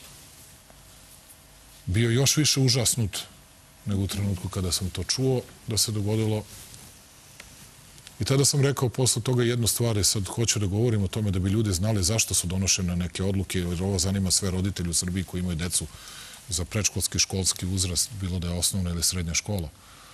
Bio još više užasnut nego u trenutku kada sam to čuo da se dogodilo. I tada sam rekao posle toga jednu stvar, sad hoću da govorim o tome da bi ljudi znali zašto su donošene neke odluke, jer ovo zanima sve roditelje u Srbiji koji imaju decu za predškolski, školski uzrast, bilo da je osnovna ili srednja škola.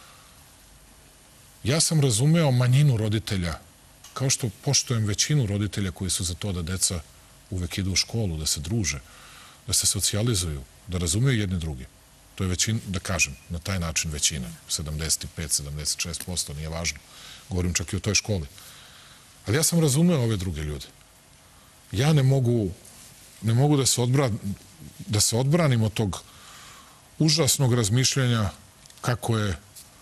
Ja sam razumeo manjinu roditelja, kao što poštujem većinu roditelja koji su za to da deca uvek idu u školu, da se druže, da se socijalizuju, da razumeju jedni drugi. To je većina, da kažem, na taj način većina, sedamdeset pet, sedamdeset šest posto, nije važno. Govorim čak i o toj školi. Ali ja sam razumeo ove druge ljude. Ja ne mogu, ne mogu da se odbranim, da se odbranim od tog užasnog razmišljanja kako je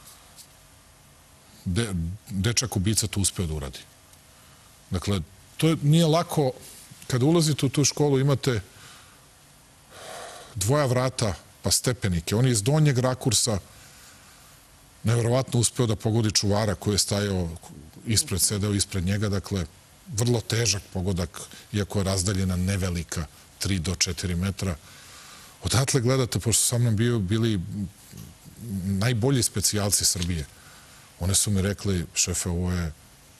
de, dečak ubica to uspeo da uradi. Dakle, to nije lako. Kada ulazite u tu školu imate dvoja vrata pa stepenike. On je iz donjeg rakursa nevjerovatno uspeo da pogodi čuvara koji je stajao ispred, sedeo ispred njega. Dakle, vrlo težak pogodak, iako je razdaljena nevelika, tri do četiri metra. Odatle gledate, pošto sa mnom bio, bili najbolji specijalci Srbije. One su mi rekli, šefe, ovo je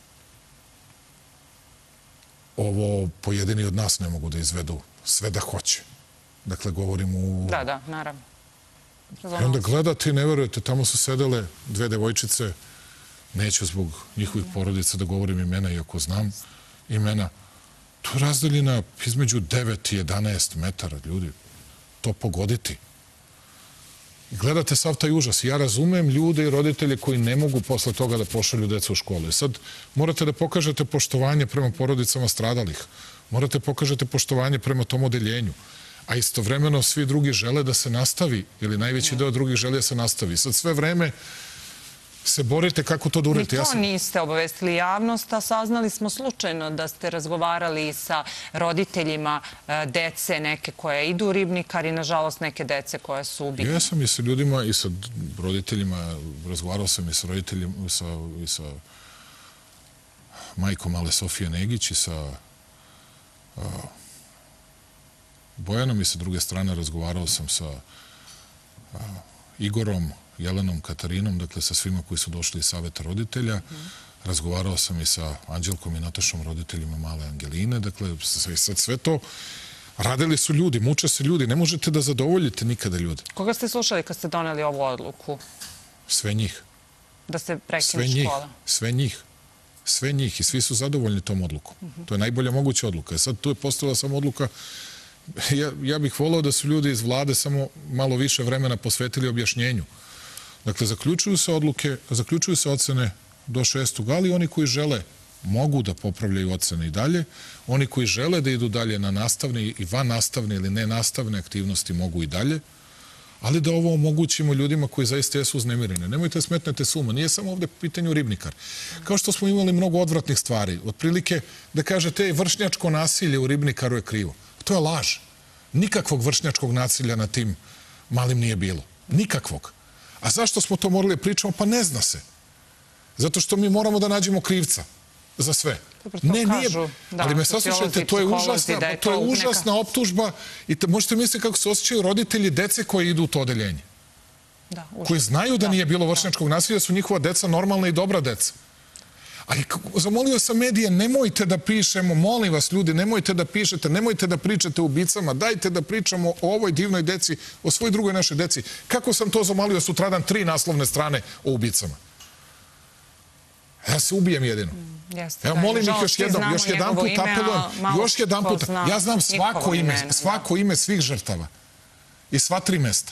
ovo pojedini od nas ne mogu da izvedu sve da hoće. Dakle, govorim u... Da, da, naravno. I onda gledate i ne verujete, tamo su sedele dve devojčice, neću zbog njihovih porodica da govorim imena, iako znam imena. To je razdaljina između devet i jedanaest metara, ljudi. To pogoditi. I gledate sav taj užas. Ja razumem ljude i roditelje koji ne mogu posle toga da pošalju decu u školu. I sad morate da pokažete poštovanje prema porodicama stradalih. Morate pokažete poštovanje prema tom odeljenju. A istovremeno svi drugi žele da se nastavi, ili najveći deo drugih žele da se nastavi. Sad sve vreme se borite kako to da uradite. Ni to niste obavestili javnost, a saznali smo slučajno da ste razgovarali sa roditeljima dece neke koje idu u Ribnikar i nažalost neke dece koje su ubite. Ja sam i sa ljudima i sa roditeljima, razgovarao sam i sa roditeljima i sa majkom male Sofije Negić i sa Bojanom i sa druge strane razgovarao sam sa Igorom, Jelenom, Katarinom, dakle sa svima koji su došli iz Saveta roditelja. Razgovarao sam i sa Anđelkom i Natašom, roditeljima male Angeline. Dakle, sad sve to radili su ljudi, muče se ljudi. Ne možete da zadovoljite nikada ljude. Koga ste slušali kad ste doneli ovu odluku? Sve njih. Da se prekine škola? Sve njih. sve njih i svi su zadovoljni tom odlukom. To je najbolja moguća odluka. Sad tu je postavila samo odluka. Ja, ja bih volao da su ljudi iz vlade samo malo više vremena posvetili objašnjenju. Dakle, zaključuju se odluke, zaključuju se ocene do šestog, ali oni koji žele mogu da popravljaju ocene i dalje. Oni koji žele da idu dalje na nastavne i van nastavne ili nenastavne aktivnosti mogu i dalje, ali da ovo omogućimo ljudima koji zaista jesu uznemireni. Nemojte smetnete suma, nije samo ovde pitanju Ribnikar. Kao što smo imali mnogo odvratnih stvari, otprilike da kažete vršnjačko nasilje u Ribnikaru je krivo. To je laž. Nikakvog vršnjačkog nasilja na tim malim nije bilo. Nikakvog. A zašto smo to morali pričamo? Pa ne zna se. Zato što mi moramo da nađemo krivca za sve. Ne, nije. Ali me saslušajte, to je užasna, to je užasna optužba i možete misliti kako se osjećaju roditelji dece koji idu u to odeljenje. Koji znaju da nije bilo vršnjačkog nasilja, su njihova deca normalna i dobra deca. Ali zamolio sam medije, nemojte da pišemo, molim vas ljudi, nemojte da pišete, nemojte da pričate o ubicama, dajte da pričamo o ovoj divnoj deci, o svoj drugoj našoj deci. Kako sam to zamolio sutradan tri naslovne strane o ubicama? Ja se ubijem jedino. Evo, molim ih još jednom, još jedan put apelujem, još jedan put, ja znam svako ime, svako ime svih žrtava i sva tri mesta.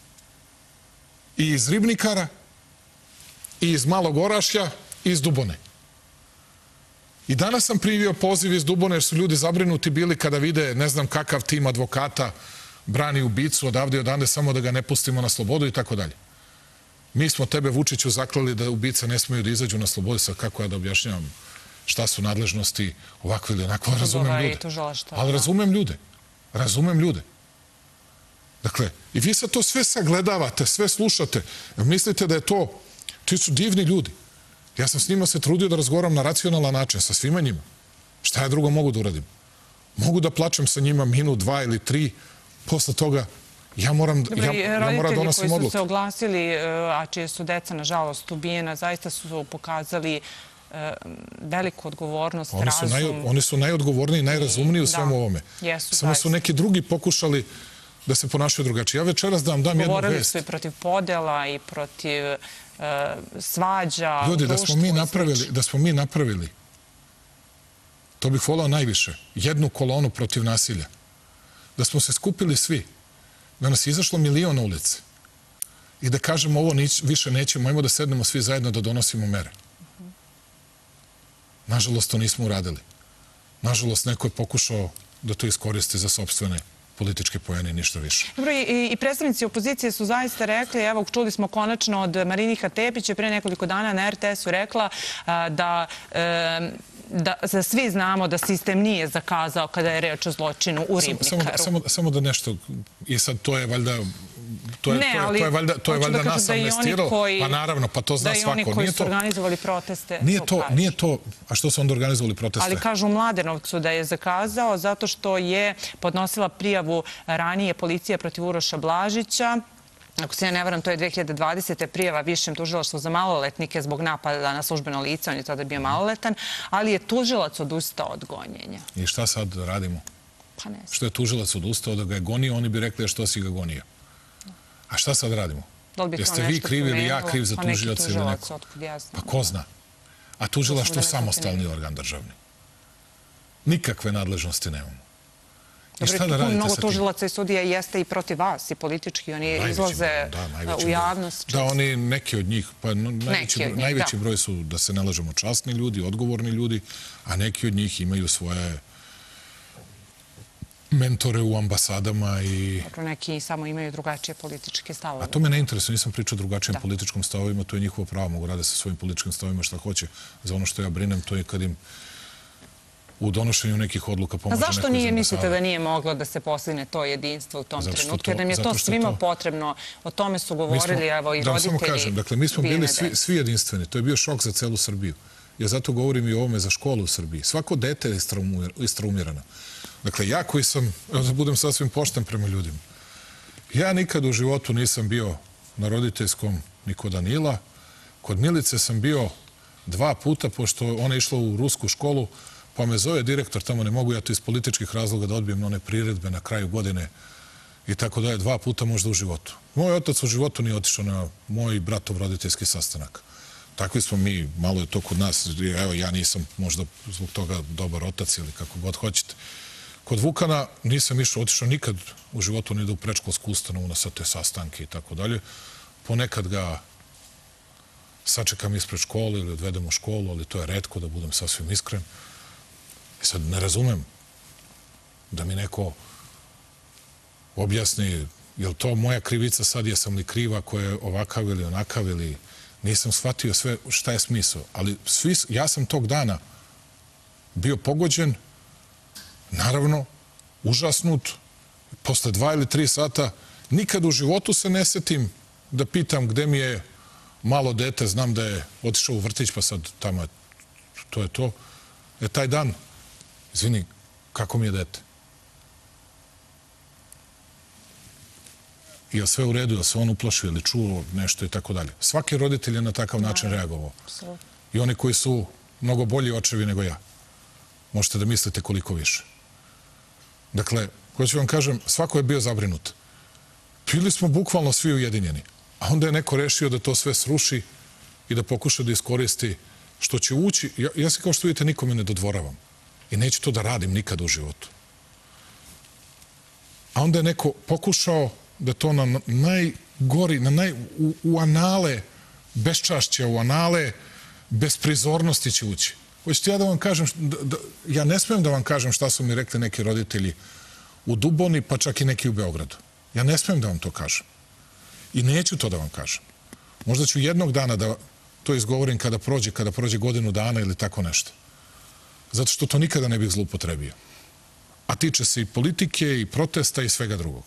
I iz Ribnikara, i iz Malog Orašja, i iz Dubone. I danas sam privio poziv iz Dubone jer su ljudi zabrinuti bili kada vide ne znam kakav tim advokata brani ubicu odavde i odande samo da ga ne pustimo na slobodu i tako dalje. Mi smo tebe, Vučiću, zaklali da ubice ne smiju da izađu na slobodu. Sad kako ja da objašnjavam šta su nadležnosti ovakve ili onakve, razumem ljude. Ali razumem ljude. Razumem ljude. Dakle, i vi sad to sve sagledavate, sve slušate. Mislite da je to, ti su divni ljudi. Ja sam s njima se trudio da razgovaram na racionalan način, sa svima njima. Šta ja drugo mogu da uradim? Mogu da plačem sa njima minut, dva ili tri, posle toga ja moram da donosim odluku. Roditelji koji su se oglasili, a čije su deca, nažalost, ubijena, zaista su pokazali veliku odgovornost, razum. Oni su najodgovorniji i najrazumniji u svemu ovome. Samo su neki drugi pokušali da se ponašaju drugačije. Ja večeras da vam dam jednu vest. Govorili su i protiv podela i protiv svađa. Ljudi, da smo mi napravili, da smo mi napravili, to bih volao najviše, jednu kolonu protiv nasilja. Da smo se skupili svi, da nas je izašlo milion na ulice i da kažemo ovo više nećemo, ajmo da sednemo svi zajedno da donosimo mere. Nažalost, to nismo uradili. Nažalost, neko je pokušao da to iskoristi za sopstvene političke pojene i ništa više. Dobro, i predstavnici opozicije su zaista rekli, evo, čuli smo konačno od Marinika Tepića, pre nekoliko dana na er te esu rekla da da svi znamo da sistem nije zakazao kada je reč o zločinu u Ribnikaru. Samo da nešto, i sad to je valjda to je valjda nas amnestiralo, pa naravno, pa to zna svako. Da i oni koji su organizovali proteste. Nije to, a što su onda organizovali proteste? Ali kažu u Mladenovcu da je zakazao zato što je podnosila prijavu ranije policija protiv Uroša Blažića. Ako se ja ne varam, to je dve hiljade dvadesete prijava Višem tužilaštvu za maloletnike zbog napada na službeno lice, on je tada bio maloletan, ali je tužilac odustao od gonjenja. I šta sad radimo? Pa ne znam. Što je tužilac odustao da ga je gonio, oni bi rekli što si ga gonio. A šta sad radimo? Jeste vi krivi ili ja kriv za tužilaca ili neko? Pa ko zna? A tužilaštvo je samostalni organ državni. Nikakve nadležnosti nemamo. Mnogo tužilaca i sudija jeste i protiv vas i politički. Oni izlaze u javnost. Da, oni, neki od njih, pa najveći broj su, da se ne lažemo, časni ljudi, odgovorni ljudi, a neki od njih imaju svoje mentore u ambasadama i... Neki samo imaju drugačije političke stavove. A to me ne interesuje, nisam pričao o drugačijim političkim stavovima, to je njihovo pravo, mogu raditi sa svojim političkim stavovima šta hoće. Za ono što ja brinem, to je kad im u donošenju nekih odluka pomože neko iz ambasade. A zašto nije, mislite da nije moglo da se postigne to jedinstvo u tom trenutku? Jer nam je to svima potrebno. O tome su govorili, evo, i roditelji. Da, samo kažem, dakle, mi smo bili svi jedinstveni. To je bio šok za celu Srbiju. Ja zato govorim i o ovome za školu u Srbiji. Svako dete je istraumirano. Dakle, ja koji sam, da budem sasvim pošten prema ljudima, ja nikad u životu nisam bio na roditeljskom ni kod Danila. Kod Milice sam bio dva puta, pošto ona je išla u rusku školu, pa me zove direktor, tamo ne mogu ja to iz političkih razloga da odbijem na one priredbe na kraju godine i tako da je dva puta možda u životu. Moj otac u životu nije otišao na moj bratov roditeljski sastanak. Takvi smo mi, malo je to kod nas. Evo, ja nisam možda zbog toga dobar otac ili kako god hoćete. Kod Vukana nisam išao, otišao nikad u životu ni da u predškolsku ustanovu na sve te sastanke i tako dalje. Ponekad ga sačekam ispred škole ili odvedem u školu, ali to je retko, da budem sasvim iskren. I sad ne razumem da mi neko objasni, je li to moja krivica sad, jesam li kriva koja je ovakav ili onakav, ili nisam shvatio sve šta je smisao. Ali svi, ja sam tog dana bio pogođen, naravno, užasnut, posle dva ili tri sata, nikad u životu se ne setim da pitam gde mi je malo dete, znam da je otišao u vrtić, pa sad tamo, to je to. E, taj dan, izvini, kako mi je dete? I je sve u redu, je se on uplašio ili čuo nešto i tako dalje. Svaki roditelj je na takav način reagovao. I oni koji su mnogo bolji očevi nego ja. Možete da mislite koliko više. Dakle, hoću vam kažem, svako je bio zabrinut. Bili smo bukvalno svi ujedinjeni. A onda je neko rešio da to sve sruši i da pokuša da iskoristi što će ući. Ja, ja se, kao što vidite, nikome ne dodvoravam. I neću to da radim nikad u životu. A onda je neko pokušao da to na najgori, na naj, u, u anale beščašća, u anale besprizornosti će ući. Hoćete ja da vam kažem, da, da, ja ne smijem da vam kažem šta su mi rekli neki roditelji u Duboni, pa čak i neki u Beogradu. Ja ne smijem da vam to kažem. I neću to da vam kažem. Možda ću jednog dana da to izgovorim kada prođe, kada prođe godinu dana ili tako nešto. Zato što to nikada ne bih zloupotrebio. A tiče se i politike, i protesta, i svega drugog.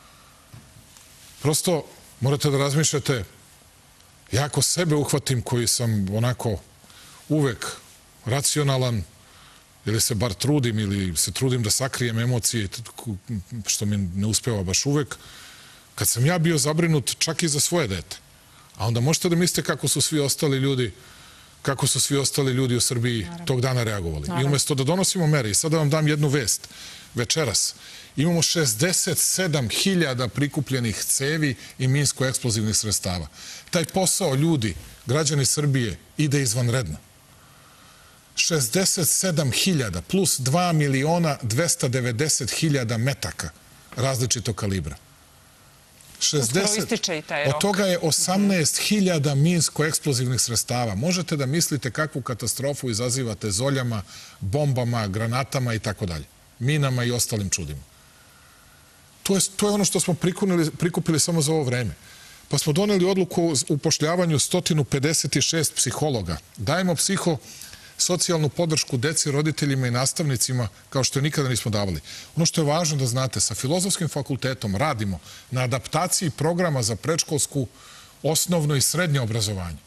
Prosto morate da razmišljate, ja ako sebe uhvatim koji sam onako uvek racionalan, ili se bar trudim, ili se trudim da sakrijem emocije, što mi ne uspeva baš uvek, kad sam ja bio zabrinut čak i za svoje dete. A onda možete da mislite kako su svi ostali ljudi, kako su svi ostali ljudi u Srbiji Naravno. tog dana reagovali. Naravno. I umesto da donosimo mere, i sad da vam dam jednu vest, večeras, imamo šezdeset sedam hiljada prikupljenih cevi i minsko-eksplozivnih sredstava. Taj posao ljudi, građani Srbije, ide izvanredno. šezdeset sedam hiljada plus dva miliona dvesta devedeset hiljada metaka različitog kalibra. šezdeset, od toga je osamnaest hiljada minsko-eksplozivnih sredstava. Možete da mislite kakvu katastrofu izazivate zoljama, bombama, granatama i tako dalje. Minama i ostalim čudima. To je, to je ono što smo prikupili, prikupili samo za ovo vreme. Pa smo doneli odluku o upošljavanju sto pedeset šest psihologa. Dajemo psiho socijalnu podršku deci, roditeljima i nastavnicima kao što je nikada nismo davali. Ono što je važno da znate, sa Filozofskim fakultetom radimo na adaptaciji programa za predškolsku, osnovno i srednje obrazovanje.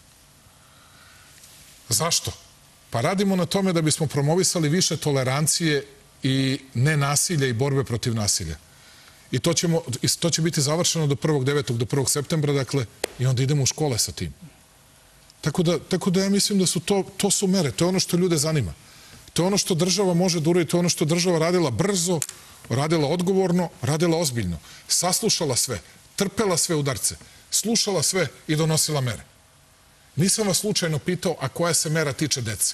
Zašto? Pa radimo na tome da bismo promovisali više tolerancije i nenasilja i borbe protiv nasilja. I to, ćemo, to će biti završeno do prvog devetog do prvog septembra, dakle, i onda idemo u škole sa tim. Tako da, tako da ja mislim da su to, to su mere, to je ono što ljude zanima. To je ono što država može da uradi, to je ono što država radila brzo, radila odgovorno, radila ozbiljno. Saslušala sve, trpela sve udarce, slušala sve i donosila mere. Nisam vas slučajno pitao, a koja se mera tiče dece?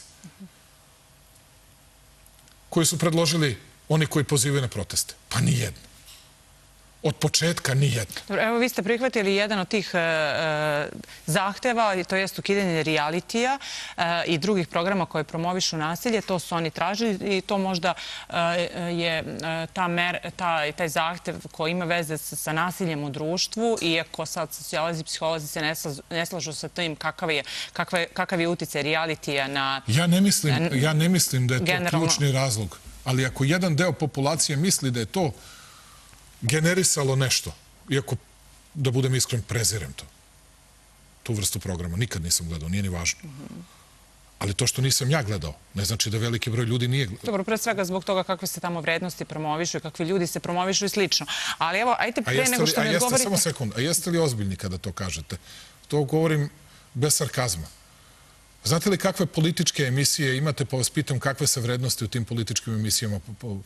Koji su predložili oni koji pozivaju na proteste? Pa ni jedna. Od početka nijedno. Evo, vi ste prihvatili jedan od tih e, zahteva, to jest ukidanje realitija e, i drugih programa koje promovišu nasilje. To su oni tražili i to možda e, je ta mer, ta, taj zahtev koji ima veze sa, sa nasiljem u društvu, iako sad sociolozi i psiholozi se ne, slažu, ne slažu sa tim kakav je, kakav je, kakav je uticaj realitija na... Ja ne mislim, na, ja ne mislim da je to generalno ključni razlog, ali ako jedan deo populacije misli da je to generisalo nešto, iako, da budem iskren, prezirem to. Tu vrstu programa. Nikad nisam gledao, nije ni važno. Ali to što nisam ja gledao, ne znači da veliki broj ljudi nije gledao. Dobro, pre svega zbog toga kakve se tamo vrednosti promovišu i kakvi ljudi se promovišu i slično. Ali evo, ajte pre nego što mi odgovorite... Samo sekund, a jeste li ozbiljni kada to kažete? To govorim bez sarkazma. Znate li kakve političke emisije imate, pa vas pitam kakve se vrednosti u tim političkim emisijama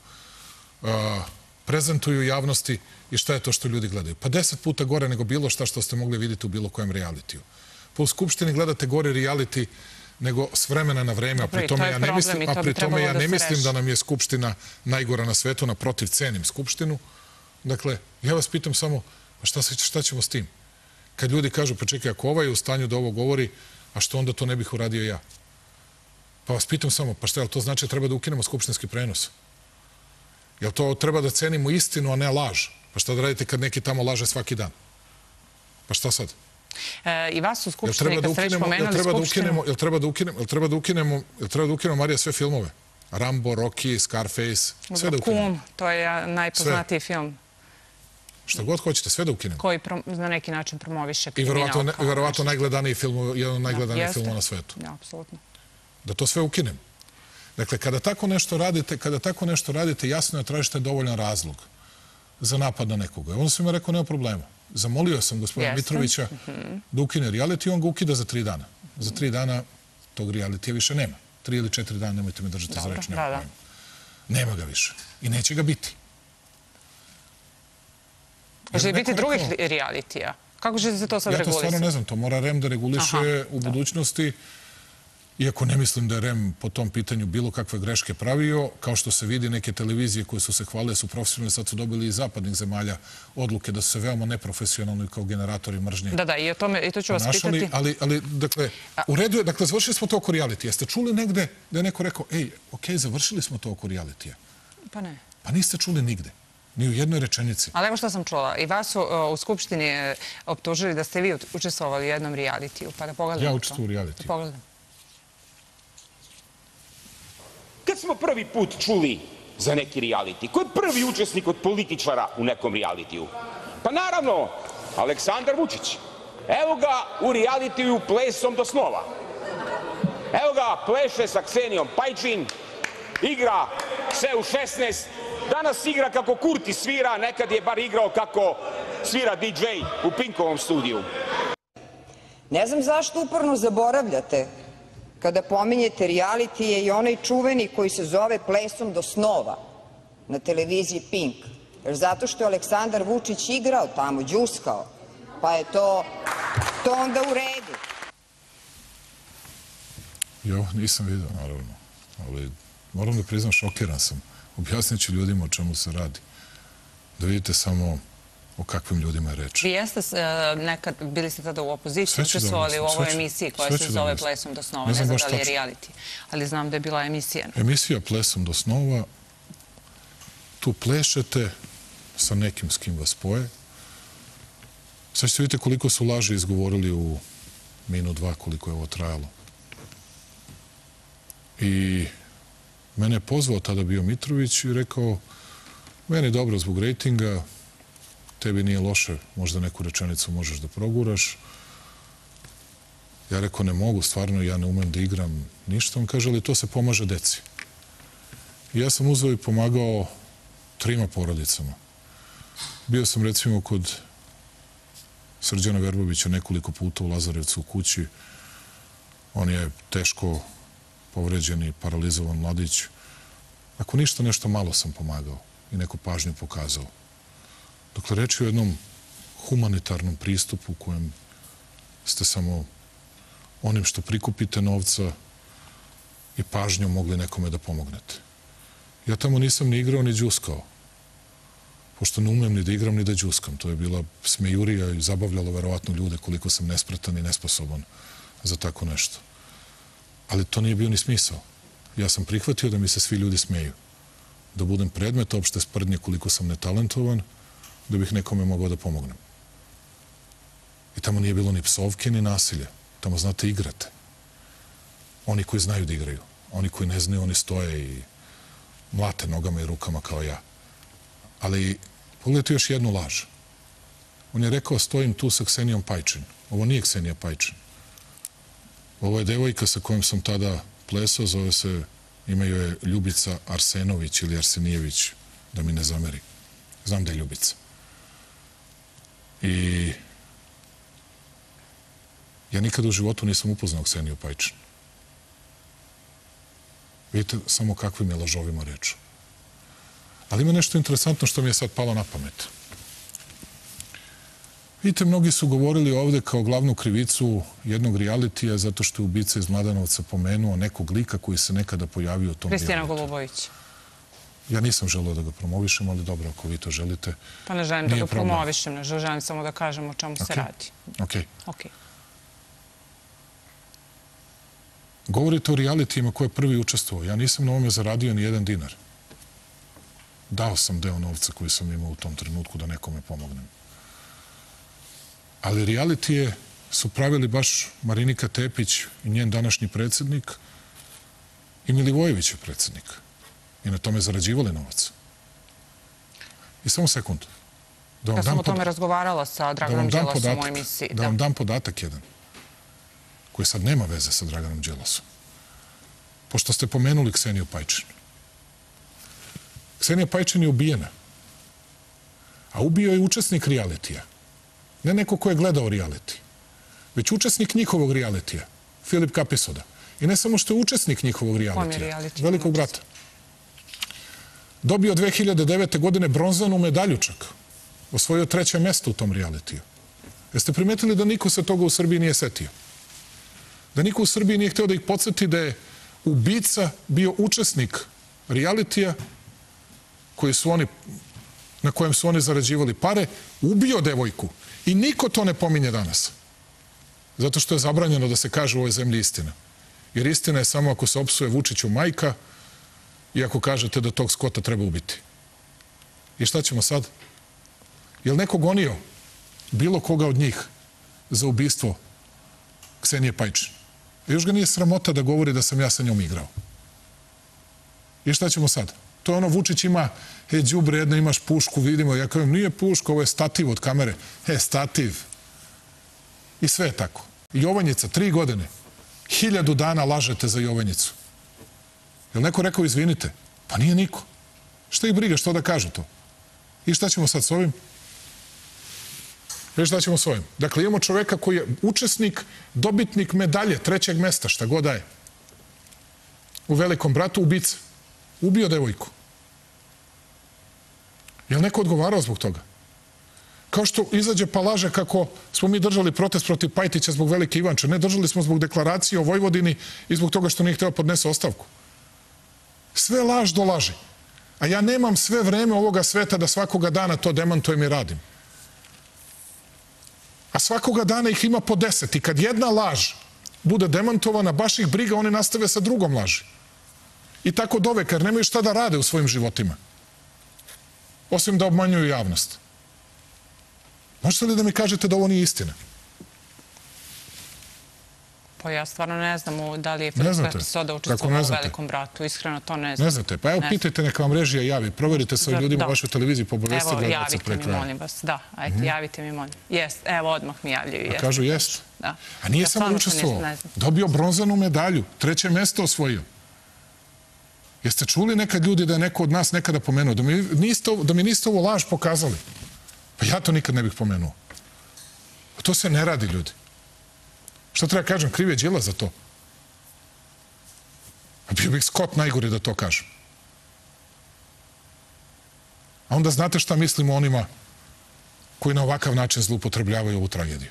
prezentuju javnosti i šta je to što ljudi gledaju? Pa deset puta gore nego bilo šta što ste mogli vidjeti u bilo kojem realitiju. pa u Skupštini gledate gore reality nego s vremena na vreme, a pri tome ja ne mislim, a pri tome ja ne mislim da nam je Skupština najgora na svetu, naprotiv, cenim Skupštinu. Dakle, ja vas pitam samo, šta, šta ćemo s tim? Kad ljudi kažu, pa čekaj, ako ovaj je u stanju da ovo govori, a što onda to ne bih uradio ja? Pa vas pitam samo, pa šta, jel to znači da treba da ukinemo skupštinski prenos? Jel to treba da cenimo istinu, a ne laž? Pa šta da radite kad neki tamo laže svaki dan? Pa šta sad? E, I vas u Skupštini, kad ste već pomenuli Skupštinu... Jel treba da ukinemo, jel treba da ukinemo, jel treba da ukinemo, Marija, sve filmove? Rambo, Rocky, Scarface, sve da ukinemo. Kum, to je najpoznatiji film. Šta god hoćete, sve da ukinemo. Koji na neki način promoviše kriminal. I verovatno najgledaniji film, jedan od najgledanijih filmova na svetu. Ja, apsolutno. Da to sve ukinem. Dakle, kada tako nešto radite, kada tako nešto radite, jasno je tražite dovoljan razlog za napad na nekoga. Onda sam im rekao, nema problema. Zamolio sam gospodina Mitrovića da ukine reality i on ga ukida za tri dana. Za tri dana tog realitija više nema. Tri ili četiri dana, nemojte me držati za reč. Nema ga više. I neće ga biti. Može li biti drugih realitija? Kako će se to sad regulisati? Ja to stvarno ne znam. To mora REM da reguliše u budućnosti. Iako ne mislim da je REM po tom pitanju bilo kakve greške pravio, kao što se vidi, neke televizije koje su se hvalile su profesionalne, sad su dobili iz zapadnih zemalja odluke da su se veoma neprofesionalno i kao generatori mržnje. Da, da, i o tome, i to ću vas pitati. Ali, ali, dakle, u redu je, dakle, završili smo to oko realitija. Jeste čuli negde da je neko rekao, ej, okej, završili smo to oko realitija? Pa ne. Pa niste čuli nigde. Ni u jednoj rečenici. Ali evo što sam čula. I vas su u Skupštini optužili da ste vi učestvovali u jednom realitiju. Pa da pogledamo to. Ja učestvujem u realitiju. Da pogledam. Kad smo prvi put čuli za neki reality? Ko je prvi učesnik od političara u nekom realitiju? Pa naravno, Aleksandar Vučić. Evo ga u realitiju Plesom do snova. Evo ga pleše sa Ksenijom Pajčin, igra sve u šesnaest, danas igra kako Kurti svira, nekad je bar igrao kako svira di džej u Pinkovom studiju. Ne znam zašto uporno zaboravljate kada pominjete realitije i onaj čuveni koji se zove Plesom do snova na televiziji Pink. Jer zato što je Aleksandar Vučić igrao tamo, đuskao, pa je to, to onda u redu. Jo, nisam vidio, naravno. Ali moram da priznam, šokiran sam. Objasnit ću ljudima o čemu se radi. Da vidite samo o kakvim ljudima je reč. Vi jeste nekad, bili ste tada u opoziciji, učestvovali u ovoj emisiji koja se zove Plesom do snova. Ne znam da li je reality, ali znam da je bila emisija. Emisija Plesom do snova, tu plešete sa nekim s kim vas spoje. Sad ćete vidjeti koliko su laži izgovorili u minut dva, koliko je ovo trajalo. I mene je pozvao tada bio Mitrović i rekao, meni je dobro zbog rejtinga, tebi nije loše, možda neku rečenicu možeš da proguraš. Ja rekao, ne mogu, stvarno, ja ne umem da igram ništa. On kaže, ali to se pomaže deci. I ja sam uzeo i pomagao trima porodicama. Bio sam, recimo, kod Srđana Verbovića nekoliko puta u Lazarevcu u kući. On je teško povređen i paralizovan mladić. Ako ništa, nešto malo sam pomagao i neku pažnju pokazao. Dakle, reč je o jednom humanitarnom pristupu u kojem ste samo onim što prikupite novca i pažnjom mogli nekome da pomognete. Ja tamo nisam ni igrao ni đuskao, pošto ne umem ni da igram ni da đuskam. To je bila smejurija i zabavljalo verovatno ljude koliko sam nespretan i nesposoban za tako nešto. Ali to nije bio ni smisao. Ja sam prihvatio da mi se svi ljudi smeju. Da budem predmet opšte sprdnje koliko sam netalentovan, da bih nekome mogao da pomognem. I tamo nije bilo ni psovke, ni nasilje. Tamo, znate, igrate. Oni koji znaju da igraju. Oni koji ne znaju, oni stoje i mlate nogama i rukama kao ja. Ali pogledajte još jednu laž. On je rekao, stojim tu sa Ksenijom Pajčin. Ovo nije Ksenija Pajčin. Ovo je devojka sa kojom sam tada plesao, zove se, imaju je Ljubica Arsenović ili Arsenijević, da mi ne zameri. Znam da je Ljubica. I ja nikada u životu nisam upoznao Kseniju Pajčin. Vidite samo kakvim je lažovima reč. Ali ima nešto interesantno što mi je sad palo na pamet. Vidite, mnogi su govorili ovde kao glavnu krivicu jednog realitija zato što je ubica iz Mladenovca pomenuo nekog lika koji se nekada pojavio u tom realitiju. Kristina Golubović. Ja nisam želeo da ga promovišem, ali dobro, ako vi to želite. Pa ne želim da ga promovišem, ne želim samo da kažem o čemu se radi. Okej. Okej. Govorite o realitijima ko je prvi učestvovao. Ja nisam na ovome zaradio ni jedan dinar. Dao sam deo novca koji sam imao u tom trenutku da nekome pomognem. Ali realitije su pravili baš Marinika Tepić i njen današnji predsjednik i Milivojevićev predsjednik. I na tome zarađivali novac. I samo sekund. Ja sam o tome razgovarala sa Draganom Đilasom u emisiji. Da vam dam podatak jedan, koji sad nema veze sa Draganom Đilasom. Pošto ste pomenuli Kseniju Pajčin. Ksenija Pajčin je ubijena. A ubio je učesnik realitija. Ne neko ko je gledao reality, već učesnik njihovog realitija, Filip Kapisoda. I ne samo što je učesnik njihovog realitija, Velikog brata. Dobio dve hiljade devete. godine bronzanu medalju čak. Osvojio treće mesto u tom realitiju. Jeste primetili da niko se toga u Srbiji nije setio? Da niko u Srbiji nije hteo da ih podsjeti da je ubica bio učesnik realitija koji su oni, na kojem su oni zarađivali pare, ubio devojku. I niko to ne pominje danas. Zato što je zabranjeno da se kaže u ovoj zemlji istina. Jer istina je samo ako se opsuje Vučiću majka i ako kažete da tog Skota treba ubiti. I šta ćemo sad? Je li neko gonio bilo koga od njih za ubistvo Ksenije Pajčin? Još ga nije sramota da govori da sam ja sa njom igrao. I šta ćemo sad? To je ono, Vučić ima, e, đubre, jedna imaš pušku, vidimo. Ja kažem, nije puška, ovo je stativ od kamere. E, stativ. I sve je tako. Jovanjica, tri godine. Hiljadu dana lažete za Jovanjicu. Je li neko rekao, izvinite? Pa nije niko. Šta ih briga, što da kažu to? I šta ćemo sad s ovim? I šta ćemo s ovim? Dakle, imamo čoveka koji je učesnik, dobitnik medalje, trećeg mesta, šta god daje. U Velikom bratu, ubica. Ubio devojku. Je li neko odgovarao zbog toga? Kao što izađe pa laže kako smo mi držali protest protiv Pajtića zbog Velike Ivanče. Ne, držali smo zbog deklaracije o Vojvodini i zbog toga što nije hteo podnese ostavku. Sve laž do laži. A ja nemam sve vreme ovoga sveta da svakoga dana to demantujem i radim. A svakoga dana ih ima po deset. I kad jedna laž bude demantovana, baš ih briga, oni nastave sa drugom laži. I tako doveka, jer nemaju šta da rade u svojim životima. Osim da obmanjuju javnost. Možete li da mi kažete da ovo nije istina? Pa ja stvarno ne znam da li je Filip Kapisoda učestvovao u Velikom bratu. Iskreno to ne znam. Ne znate. Pa evo, pitajte, neka vam režija javi. Proverite sa ljudima u vašoj televiziji, pobaveste gledalce pre kraja. Evo, javite mi, molim vas. Da, ajte, javite mi, molim. Jest, evo, odmah mi javljaju. A kažu jest. A nije samo učestvovao. Dobio bronzanu medalju. Treće mesto osvojio. Jeste čuli nekad ljudi da je neko od nas nekada pomenuo? Da mi niste, da mi niste ovo laž pokazali? Pa ja to nikad ne bih pomenuo. To se ne radi, ljudi. Šta treba kažem? Kriv je Đilas za to. Bio bih Skot najgori da to kažem. A onda znate šta mislimo o onima koji na ovakav način zloupotrebljavaju ovu tragediju.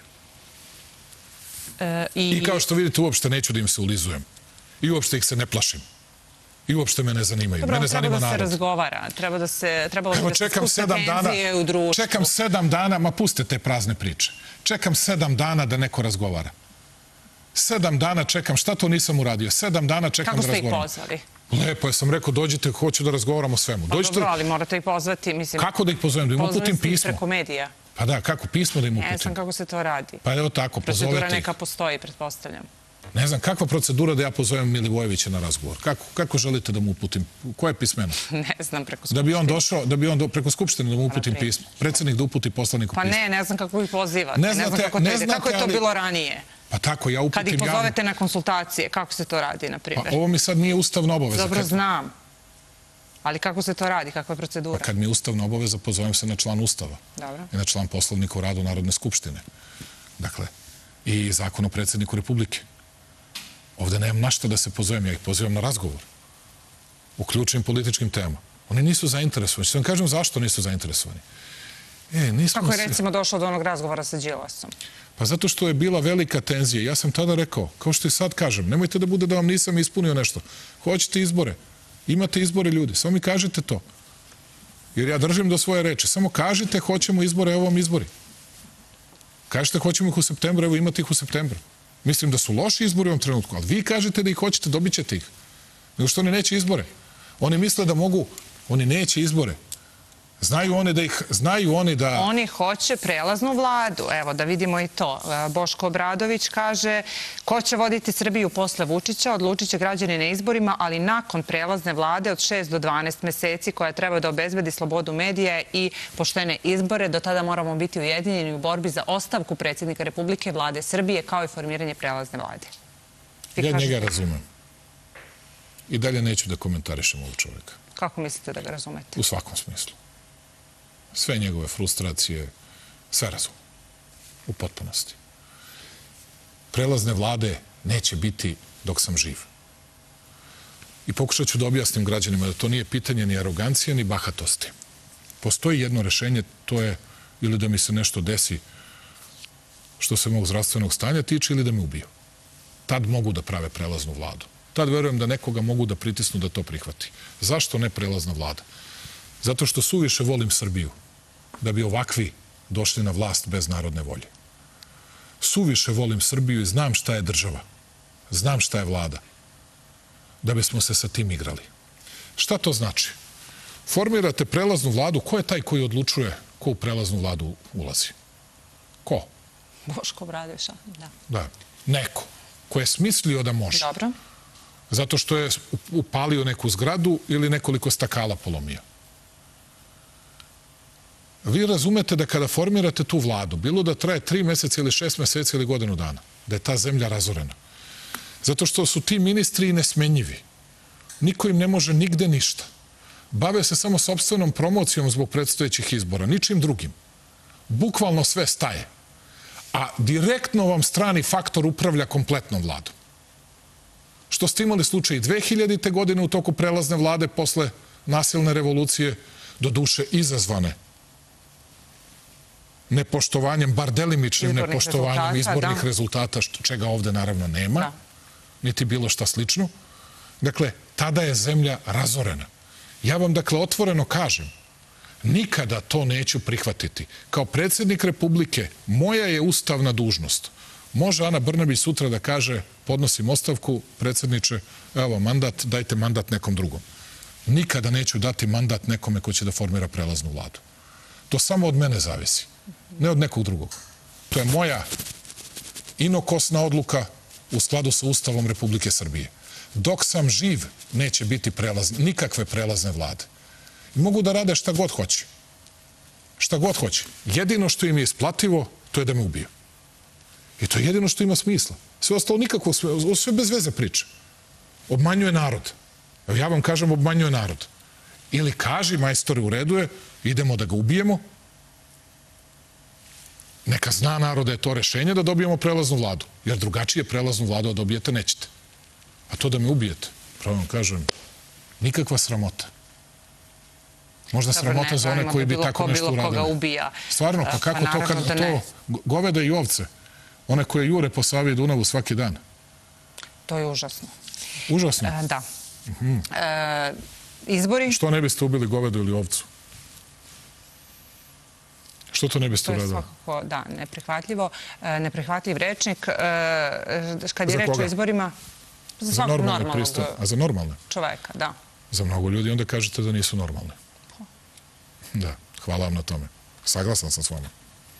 I kao što vidite, uopšte neću da im se ulizujem. I uopšte ih se ne plašim. I uopšte me ne zanimaju. Dobro, mene zanima narod. Treba da se razgovara. Treba da se, trebalo Evo, da se spuste tenzije u društvu. Čekam sedam dana, ma puste te prazne priče. Čekam sedam dana da neko razgovara. Sedam dana čekam, šta to nisam uradio? Sedam dana čekam da razgovaram. Kako ste ih pozvali? Lepo, ja sam rekao, dođite, hoću da razgovaramo o svemu. Pa dobro, ali morate ih pozvati, mislim... Kako da ih pozovem? Da im uputim pismo? Pozvali ste ih preko medija. Pa da, kako? Pismo da im uputim? Ne znam kako se to radi. Pa evo tako, pozovete ih. Procedura neka postoji, pretpostavljam. Ne znam, kakva procedura da ja pozovem Milivojevića na razgovor? Kako, kako želite da mu uputim? Koje pismeno? Ne znam, preko Skupštine. Da bi on došao, da bi on do, preko Skupštine da mu uputim pismo. Predsjednik da uputi poslaniku pismo. Pa ne, ne znam kako ih pozivate. Ne znate, ne znam kako, ne to znate, kako je to ali... bilo ranije. Pa tako, ja uputim javno. Kad ih pozovete na konsultacije, kako se to radi, na primjer? Pa ovo mi sad nije ustavna obaveza. Dobro, znam. Ali kako se to radi, kakva je procedura? Pa kad mi je ustavna obaveza, pozovem se na član Ustava. Dobro. I na član Poslovnika o radu Narodne skupštine. Dakle, i zakon o predsjedniku Republike. Ovde nemam na šta da se pozovem, ja ih pozivam na razgovor. U ključnim političkim temama. Oni nisu zainteresovani. Što vam kažem zašto nisu zainteresovani? E, nismo Kako je se... recimo došlo do onog razgovora sa Đilasom? Pa zato što je bila velika tenzija. Ja sam tada rekao, kao što i sad kažem, nemojte da bude da vam nisam ispunio nešto. Hoćete izbore. Imate izbore, ljudi. Samo mi kažite to. Jer ja držim do svoje reči. Samo kažite hoćemo izbore, evo vam izbori. Kažete hoćemo ih u septembru, evo imate ih u septembru. Mislim da su loši izbori u ovom trenutku, ali vi kažete da ih hoćete, dobit ćete ih. Nego što oni neće izbore. Oni misle da mogu, oni neće izbore. Znaju oni da ih, znaju oni da... Oni hoće prelaznu vladu. Evo, da vidimo i to. Boško Obradović kaže, ko će voditi Srbiju posle Vučića, odlučit će građani na izborima, ali nakon prelazne vlade od šest do dvanaest meseci koja treba da obezbedi slobodu medija i poštene izbore. Do tada moramo biti ujedinjeni u borbi za ostavku predsjednika Republike, vlade Srbije, kao i formiranje prelazne vlade. Ja njega razumem. I dalje neću da komentarišem ovog čovjeka. Kako mislite da ga razumete? U svakom smislu. Sve njegove frustracije, sve razumem. U potpunosti. Prelazne vlade neće biti dok sam živ. I pokušat ću da objasnim građanima da to nije pitanje ni arogancije, ni bahatosti. Postoji jedno rešenje, to je ili da mi se nešto desi što se mog zdravstvenog stanja tiče ili da me ubiju. Tad mogu da prave prelaznu vladu. Tad verujem da nekoga mogu da pritisnu da to prihvati. Zašto ne prelazna vlada? Zato što suviše volim Srbiju, da bi ovakvi došli na vlast bez narodne volje. Suviše volim Srbiju i znam šta je država. Znam šta je vlada. Da bismo se sa tim igrali. Šta to znači? Formirate prelaznu vladu, ko je taj koji odlučuje ko u prelaznu vladu ulazi? Ko? Boško Obradović, da. Da, neko ko je smislio da može. Dobro. Zato što je upalio neku zgradu ili nekoliko stakala polomio. Vi razumete da kada formirate tu vladu, bilo da traje tri meseca ili šest meseci ili godinu dana, da je ta zemlja razorena. Zato što su ti ministri nesmenjivi. Niko im ne može nigde ništa. Bave se samo sopstvenom promocijom zbog predstojećih izbora, ničim drugim. Bukvalno sve staje. A direktno vam strani faktor upravlja kompletnom vladom. Što ste imali slučaj i dve hiljadite. godine u toku prelazne vlade posle nasilne revolucije, do duše izazvane nepoštovanjem, bar delimičnim nepoštovanjem izbornih rezultata, čega ovde naravno nema, niti bilo šta slično. Dakle, tada je zemlja razorena. Ja vam, dakle, otvoreno kažem, nikada to neću prihvatiti. Kao predsjednik Republike, moja je ustavna dužnost. Može Ana Brnabić sutra da kaže, podnosim ostavku, predsjedniče, evo mandat, dajte mandat nekom drugom. Nikada neću dati mandat nekome ko će da formira prelaznu vladu. To samo od mene zavisi, ne od nekog drugog. To je moja inokosna odluka u skladu sa Ustavom Republike Srbije. Dok sam živ, neće biti prelazne, nikakve prelazne vlade. I mogu da rade šta god hoće. Šta god hoće. Jedino što im je isplativo, to je da me ubiju. I to je jedino što ima smisla. Sve ostalo nikakvo, sve, sve bez veze priče. Obmanjuje narod. Evo ja vam kažem, obmanjuje narod. Ili kaži, majstore, u redu je, idemo da ga ubijemo. Neka zna narod da je to rešenje da dobijemo prelaznu vladu. Jer drugačije prelaznu vladu da dobijete nećete. A to da me ubijete, pravo vam kažem, nikakva sramota. Možda sramota za one koji bi tako nešto uradili. Stvarno, pa kako to kada to goveda i ovce, one koje jure po Savi i Dunavu svaki dan. To je užasno. Užasno? Da. Izbori? Što ne biste ubili govedu ili ovcu? Što to ne biste uradili? To je svakako, da, neprihvatljivo. Neprihvatljiv rečnik. Kad je reč o izborima... Za normalne pristup. A za normalne? Čoveka, da. Za mnogo ljudi onda kažete da nisu normalne. Da, hvala vam na tome. Saglasan sam s vama.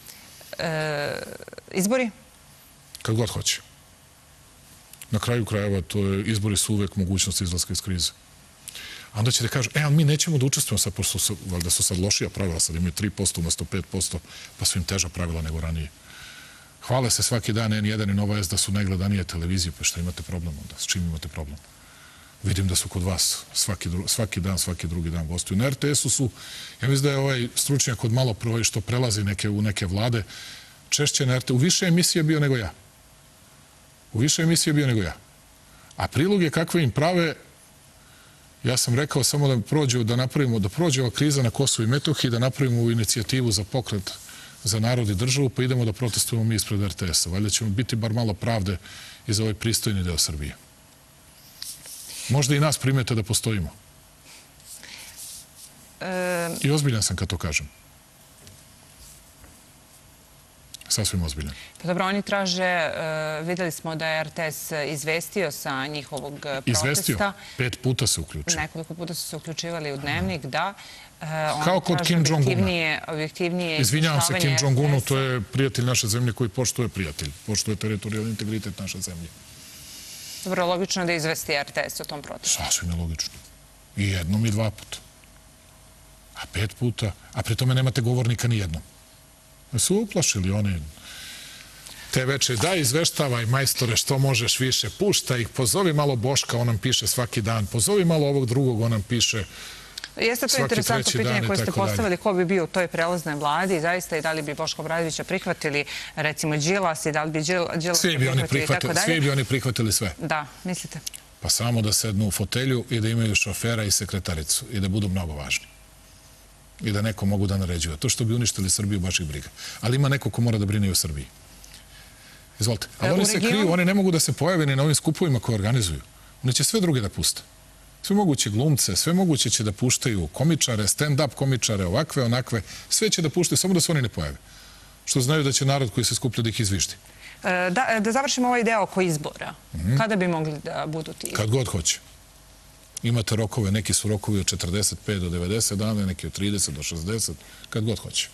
Izbori? Kad god hoće. Na kraju krajeva, to je, izbori su uvek mogućnost izlaska iz krize. A onda ćete kažu, e, ali mi nećemo da učestvujemo sad, pošto su, valjda su sad lošija pravila, sad imaju tri posto umesto pet posto, pa su im teža pravila nego ranije. Hvale se svaki dan en jedan i Nova S da su najgledanije televizije, pa što imate problem onda? S čim imate problem? Vidim da su kod vas svaki, svaki dan, svaki drugi dan gostuju. Na er te esu su, ja mislim da je ovaj stručnjak od malo prvo što prelazi neke, u neke vlade, češće na er te, u više emisije bio nego ja. U više emisije bio nego ja. A prilog je kakve im prave Ja sam rekao samo da prođe, da napravimo, da prođe ova kriza na Kosovu i Metohiji, da napravimo inicijativu za pokret za narod i državu, pa idemo da protestujemo mi ispred er te es-a. Valjda ćemo biti bar malo pravde i za ovaj pristojni deo Srbije. Možda i nas primete da postojimo. I ozbiljan sam kad to kažem. Sasvim ozbiljan. Pa dobro, oni traže, videli smo da je er te es izvestio sa njihovog protesta. Izvestio? Pet puta se uključio. Nekoliko puta su se uključivali u Dnevnik, da. Kao kod Kim Jong-una. Objektivnije... Izvinjavam se Kim Jong-unu, to je prijatelj naše zemlje koji poštuje prijatelj, poštuje teritorijalni integritet naše zemlje. Dobro, logično da izvesti er te es o tom protestu. Sasvim je logično. I jednom i dva puta. A pet puta, a pri tome nemate govornika ni jednom. Su uplašili oni te veče, daj izveštavaj majstore što možeš više, pušta ih, pozovi malo Boška, on nam piše svaki dan, pozovi malo ovog drugog, on nam piše Jeste to interesantno pitanje koje ste postavili, ko bi bio u toj prelaznoj vladi, zaista i da li bi Boška Obradovića prihvatili, recimo Đilas, i da li bi Đilas prihvatili i tako dalje. Svi bi oni prihvatili sve. Da, mislite? Pa samo da sednu u fotelju i da imaju šofera i sekretaricu i da budu mnogo važni. I da neko mogu da naređuje. To što bi uništili Srbiju, baš ih briga. Ali ima neko ko mora da brine o Srbiji. Izvolite. Ali oni se kriju, oni ne mogu da se pojave ni na ovim skupovima koje organizuju. Oni će sve druge da puste. Sve moguće glumce, sve moguće će da puštaju komičare, stand-up komičare, ovakve, onakve. Sve će da puštaju, samo da se oni ne pojave. Što znaju da će narod koji se skuplja da ih izvišti. Da završimo ovaj deo oko izbora. Kada bi mogli da budu ti izbori? Kad god hoće. Imate rokove, neki su rokovi od četrdeset pet do devedeset dana, neki od trideset do šezdeset, kad god hoće.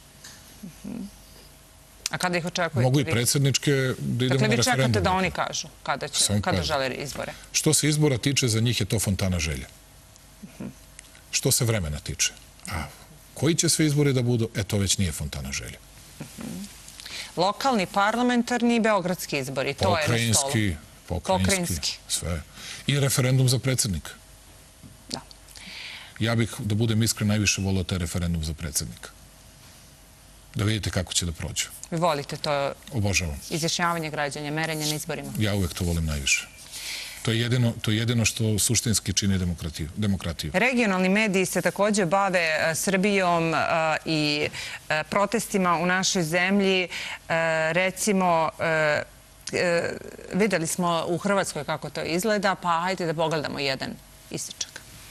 A kada ih očekujete? Mogu i predsjedničke da idemo na referendum. Dakle, vi čekate da oni kažu kada žele izbore? Što se izbora tiče, za njih je to fontana želja. Što se vremena tiče. A koji će sve izbori da budu, e to već nije fontana želja. Lokalni, parlamentarni i beogradski izbori, to je na stolu. Pokrajinski, pokrajinski, sve. I referendum za predsjednika. Da. Ja bih, da budem iskren, najviše volio taj referendum za predsjednika. Da vidite kako će da prođu. Vi volite to? Obožavam. Izjašnjavanje građanja, merenje na izborima? Ja uvek to volim najviše. To je jedino, to je jedino što suštinski čini demokratiju. Regionalni mediji se također bave Srbijom i protestima u našoj zemlji. Recimo, videli smo u Hrvatskoj kako to izgleda, pa hajde da pogledamo jedan isječak.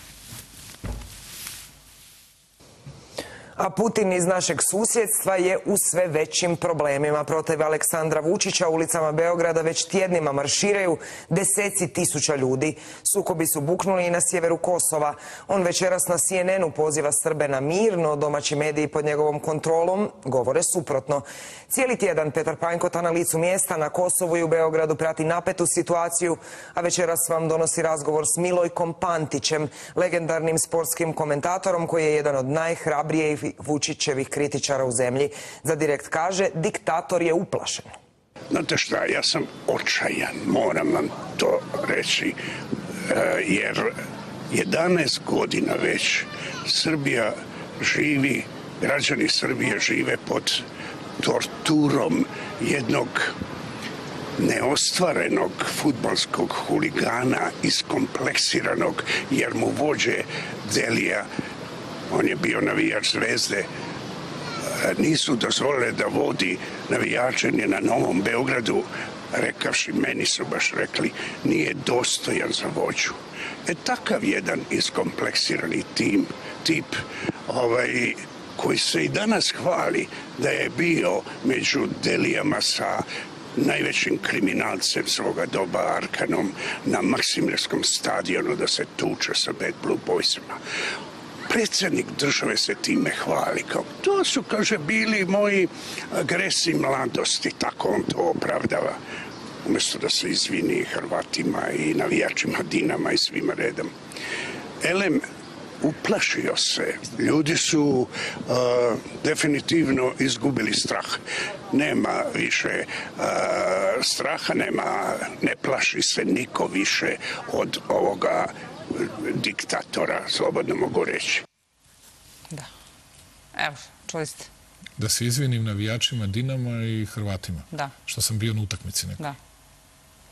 A Putin iz našeg susjedstva je u sve većim problemima. Protiv Aleksandra Vučića u ulicama Beograda već tjednima marširaju deseci tisuća ljudi. Sukobi su buknuli i na sjeveru Kosova. On večeras na C N N-u poziva Srbe na mir, no domaći mediji pod njegovom kontrolom govore suprotno. Cijeli tjedan Petar Panjkota na licu mjesta na Kosovu i u Beogradu prati napetu situaciju, a večeras vam donosi razgovor s Milojkom Pantićem, legendarnim sportskim komentatorom koji je jedan od najhrabrijih Vučićevih kritičara u zemlji. Za Direkt kaže, diktator je uplašen. Znate šta, ja sam očajan, moram vam to reći, jer jedanaest godina već Srbija živi, građani Srbije žive pod torturom jednog neostvarenog fudbalskog huligana, iskompleksiranog, jer mu vođe Delija, on je bio navijač Zvezde, nisu dozvolili da vodi navijače ni na Novom Beogradu, rekavši, meni su baš rekli, nije dostojan za vođu. E takav jedan iskompleksirani tim, tip ovaj, koji se i danas hvali da je bio među Delijama sa najvećim kriminalcem svoga doba Arkanom na Maksimirskom stadionu da se tuče sa Bad Blue Boysima. Predsjednik države se time hvali. Kao, to su, kaže, bili moji gresi mladosti, tako on to opravdava. Umjesto da se izvini Hrvatima i navijačima Dinama i svima redom. Elem, uplašio se. Ljudi su uh, definitivno izgubili strah. Nema više uh, straha, nema, ne plaši se niko više od ovoga diktatora, slobodno mogu reći. Da. Evo, čuli ste. Da se izvinim navijačima Dinama i Hrvatima. Da. Što sam bio na utakmici neko. Da.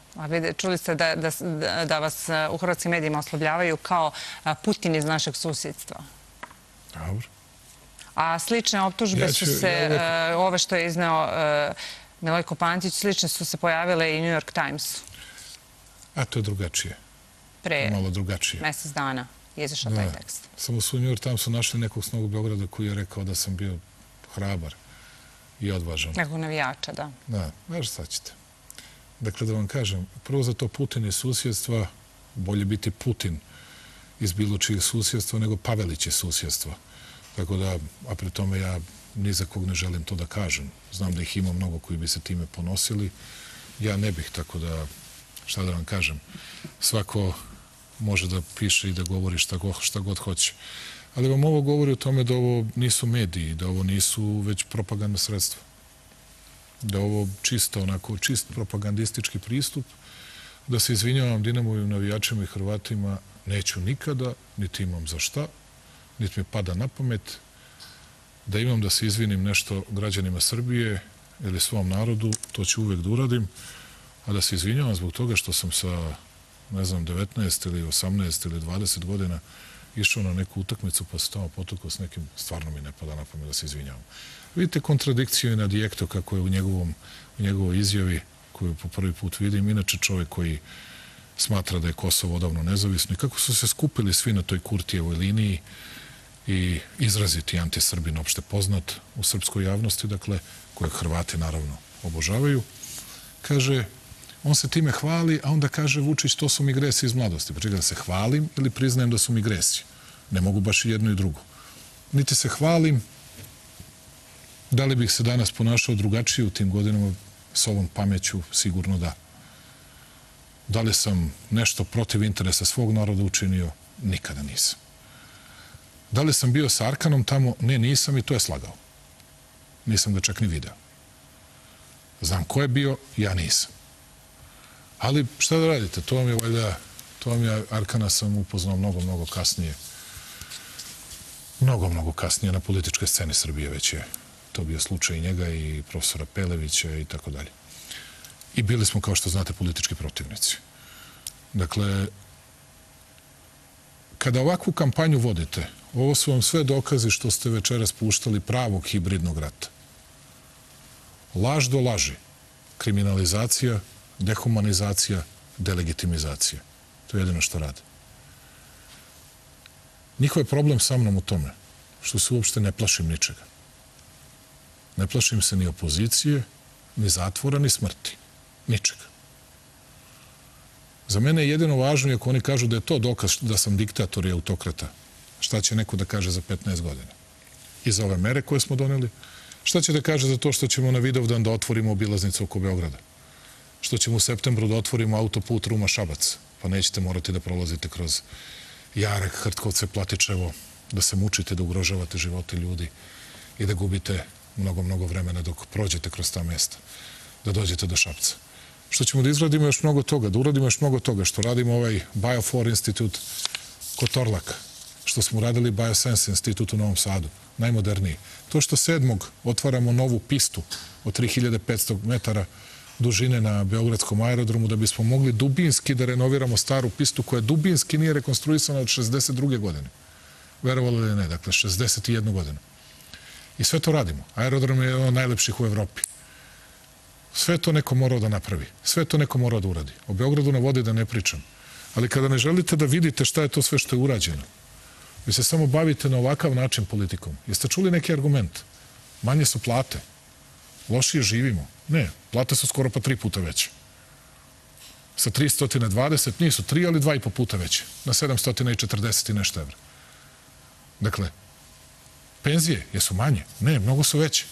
A vide, čuli ste da, da, da vas u hrvatskim medijima oslovljavaju kao Putin iz našeg susjedstva. Dobro. A slične optužbe Ja ću- su se, ja uvek- e, ove što je izneo e, Milojko Pantić, slične su se pojavile i New York Timesu A to je drugačije. pre Malo drugačije. mjesec dana je izašao taj tekst. Samo su u New York Timesu su našli nekog s Novog Beograda koji je rekao da sam bio hrabar i odvažan. Nekog navijača, da. Da, znaš šta ćete. Dakle, da vam kažem, prvo za to Putin iz susjedstva, bolje biti Putin iz bilo čijeg susjedstva nego Pavelić iz susjedstva. Tako da, a pri tome ja ni za kog ne želim to da kažem. Znam da ih ima mnogo koji bi se time ponosili. Ja ne bih, tako da, šta da vam kažem, svako može da piše i da govori šta god, šta god hoće. Ali vam ovo govori o tome da ovo nisu mediji, da ovo nisu već propagandna sredstva. Da ovo čisto, onako, čist propagandistički pristup, da se izvinjavam Dinamovim navijačima i Hrvatima neću nikada, niti imam za šta, niti mi pada na pamet, da imam da se izvinim nešto građanima Srbije ili svom narodu, to ću uvek da uradim, a da se izvinjavam zbog toga što sam sa, ne znam, devetnaest ili osamnaest ili dvadeset godina išao na neku utakmicu pa se tamo potukao s nekim, stvarno mi ne pada na pamet da se izvinjavam. Vidite kontradikciju i na Dijekto kako je u, njegovom, u njegovoj izjavi koju po prvi put vidim, inače čovjek koji smatra da je Kosovo odavno nezavisno i kako su se skupili svi na toj Kurtijevoj liniji i izraziti antisrbin opšte poznat u srpskoj javnosti, dakle, kojeg Hrvati naravno obožavaju, kaže, on se time hvali, a onda kaže Vučić, to su mi gresi iz mladosti. Pa čekaj, da se hvalim ili priznajem da su mi gresi? Ne mogu baš i jedno i drugo. Niti se hvalim, da li bih se danas ponašao drugačije u tim godinama s ovom pameću, sigurno da. Da li sam nešto protiv interesa svog naroda učinio? Nikada nisam. Da li sam bio sa Arkanom tamo? Ne, nisam i to je slagao. Nisam ga čak ni video. Znam ko je bio, ja nisam. Ali šta da radite, to vam je valjda, to vam je, Arkana sam upoznao mnogo, mnogo kasnije. Mnogo, mnogo kasnije na političkoj sceni Srbije već je to bio slučaj i njega i profesora Pelevića i tako dalje. I bili smo, kao što znate, politički protivnici. Dakle, kada ovakvu kampanju vodite, ovo su vam sve dokazi što ste večeras puštali pravog hibridnog rata. Laž do laži, kriminalizacija, dehumanizacija, delegitimizacija. To je jedino što rade. Njihov je problem sa mnom u tome što se uopšte ne plašim ničega. Ne plašim se ni opozicije, ni zatvora, ni smrti. Ničega. Za mene je jedino važno, ako oni kažu da je to dokaz da sam diktator i autokrata, šta će neko da kaže za petnaest godina? I za ove mere koje smo doneli? Šta će da kaže za to što ćemo na Vidovdan da otvorimo obilaznicu oko Beograda? Što ćemo u septembru da otvorimo autoput Ruma-Šabac? Pa nećete morati da prolazite kroz Jarak, Hrtkovce, Platičevo, da se mučite, da ugrožavate živote ljudi i da gubite mnogo, mnogo vremena dok prođete kroz ta mesta, da dođete do Šapca. Što ćemo da izradimo još mnogo toga, da uradimo još mnogo toga, što radimo ovaj Biofor institut kod Torlaka, što smo uradili Biosense institut u Novom Sadu, najmoderniji. To što sedmog otvaramo novu pistu od tri hiljade petsto metara dužine na Beogradskom aerodromu da bismo mogli dubinski da renoviramo staru pistu koja dubinski nije rekonstruisana od šezdeset druge godine. Verovali ili ne, dakle šezdeset jednu godinu. I sve to radimo. Aerodrom je jedan od najlepših u Evropi. Sve to neko morao da napravi. Sve to neko morao da uradi. O Beogradu na vodi da ne pričam. Ali kada ne želite da vidite šta je to sve što je urađeno, vi se samo bavite na ovakav način politikom. Jeste čuli neki argument? Manje su plate. Lošije živimo. Ne, plate su skoro pa tri puta veće. Sa tristo dvadeset nisu tri, ali dva i po puta veće. Na sedamsto četrdeset i nešto evra. Dakle, penzije, jesu manje? Ne, mnogo su veće.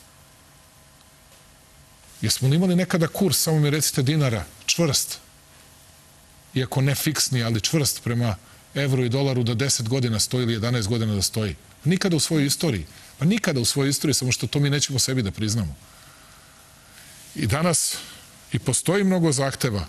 Jesmo li imali nekada kurs, samo mi recite, dinara, čvrst, iako ne fiksni, ali čvrst prema evru i dolaru da deset godina stoji ili jedanaest godina da stoji? Nikada u svojoj istoriji. Pa nikada u svojoj istoriji, samo što to mi nećemo sebi da priznamo. I danas i postoji mnogo zahteva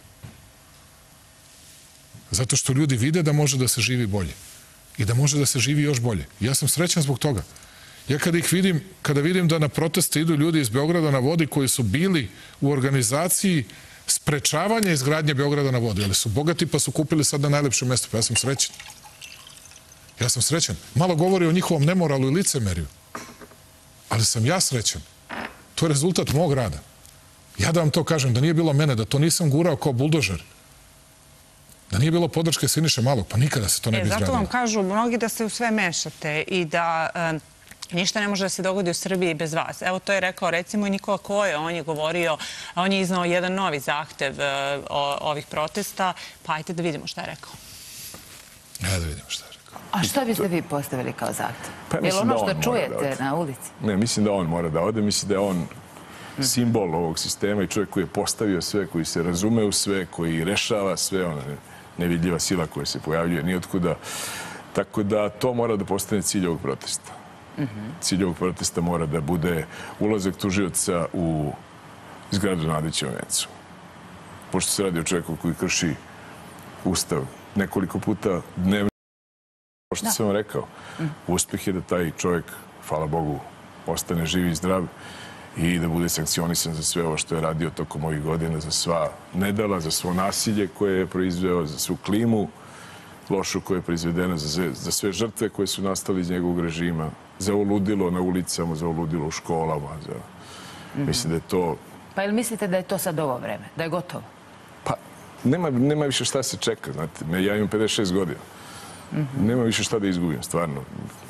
zato što ljudi vide da može da se živi bolje i da može da se živi još bolje. Ja sam srećan zbog toga. Ja kada ih vidim, kada vidim da na proteste idu ljudi iz Beograda na vodi koji su bili u organizaciji sprečavanje izgradnje Beograda na vodi. Ali su bogati pa su kupili sad na najlepšem mestu. Pa ja sam srećan. Ja sam srećan. Malo govori o njihovom nemoralu i licemeriju. Ali sam ja srećan. To je rezultat mog rada. Ja da vam to kažem, da nije bilo mene, da to nisam gurao kao buldožer, da nije bilo podrške Siniše Malog, pa nikada se to ne bi izgradilo. Zato vam kažu mnogi da se u sve mešate i da ništa ne može da se dogodi u Srbiji bez vas. Evo to je rekao recimo i Nikola Kojo, on je govorio, on je iznao jedan novi zahtev ovih protesta, pa ajte da vidimo šta je rekao. Ja da vidimo šta je rekao. A šta biste vi postavili kao zahtev? Pa je li ono što čujete na ulici? Ne, mislim da on mora da ode, mislim da je on simbol ovog sistema i čovjek koji je postavio sve, koji se razume u sve, koji rešava sve, ona nevidljiva sila koja se pojavljuje nijotkuda. Tako da to mora da postane cilj ovog protesta. Cilj ovog protesta mora da bude ulazak tužioca u zgradu na Adićevom vencu. Pošto se radi o čovjeku koji krši Ustav nekoliko puta dnevno. Pošto sam vam rekao, uspeh je da taj čovjek, hvala Bogu, ostane živ i zdrav i da bude sankcionisan za sve ovo što je radio tokom ovih godina, za sva nedala, za svo nasilje koje je proizveo, za svu klimu lošu koja je proizvedena, za sve žrtve koje su nastali iz njegovog režima, za ovo ludilo na ulicama, za ovo ludilo u školama. Mislim da je to... Pa ili mislite da je to sad ovo vreme, da je gotovo? Pa, nema više šta se čeka, znate. Ja imam pedeset šest godina. Nema više šta da izgubim, stvarno.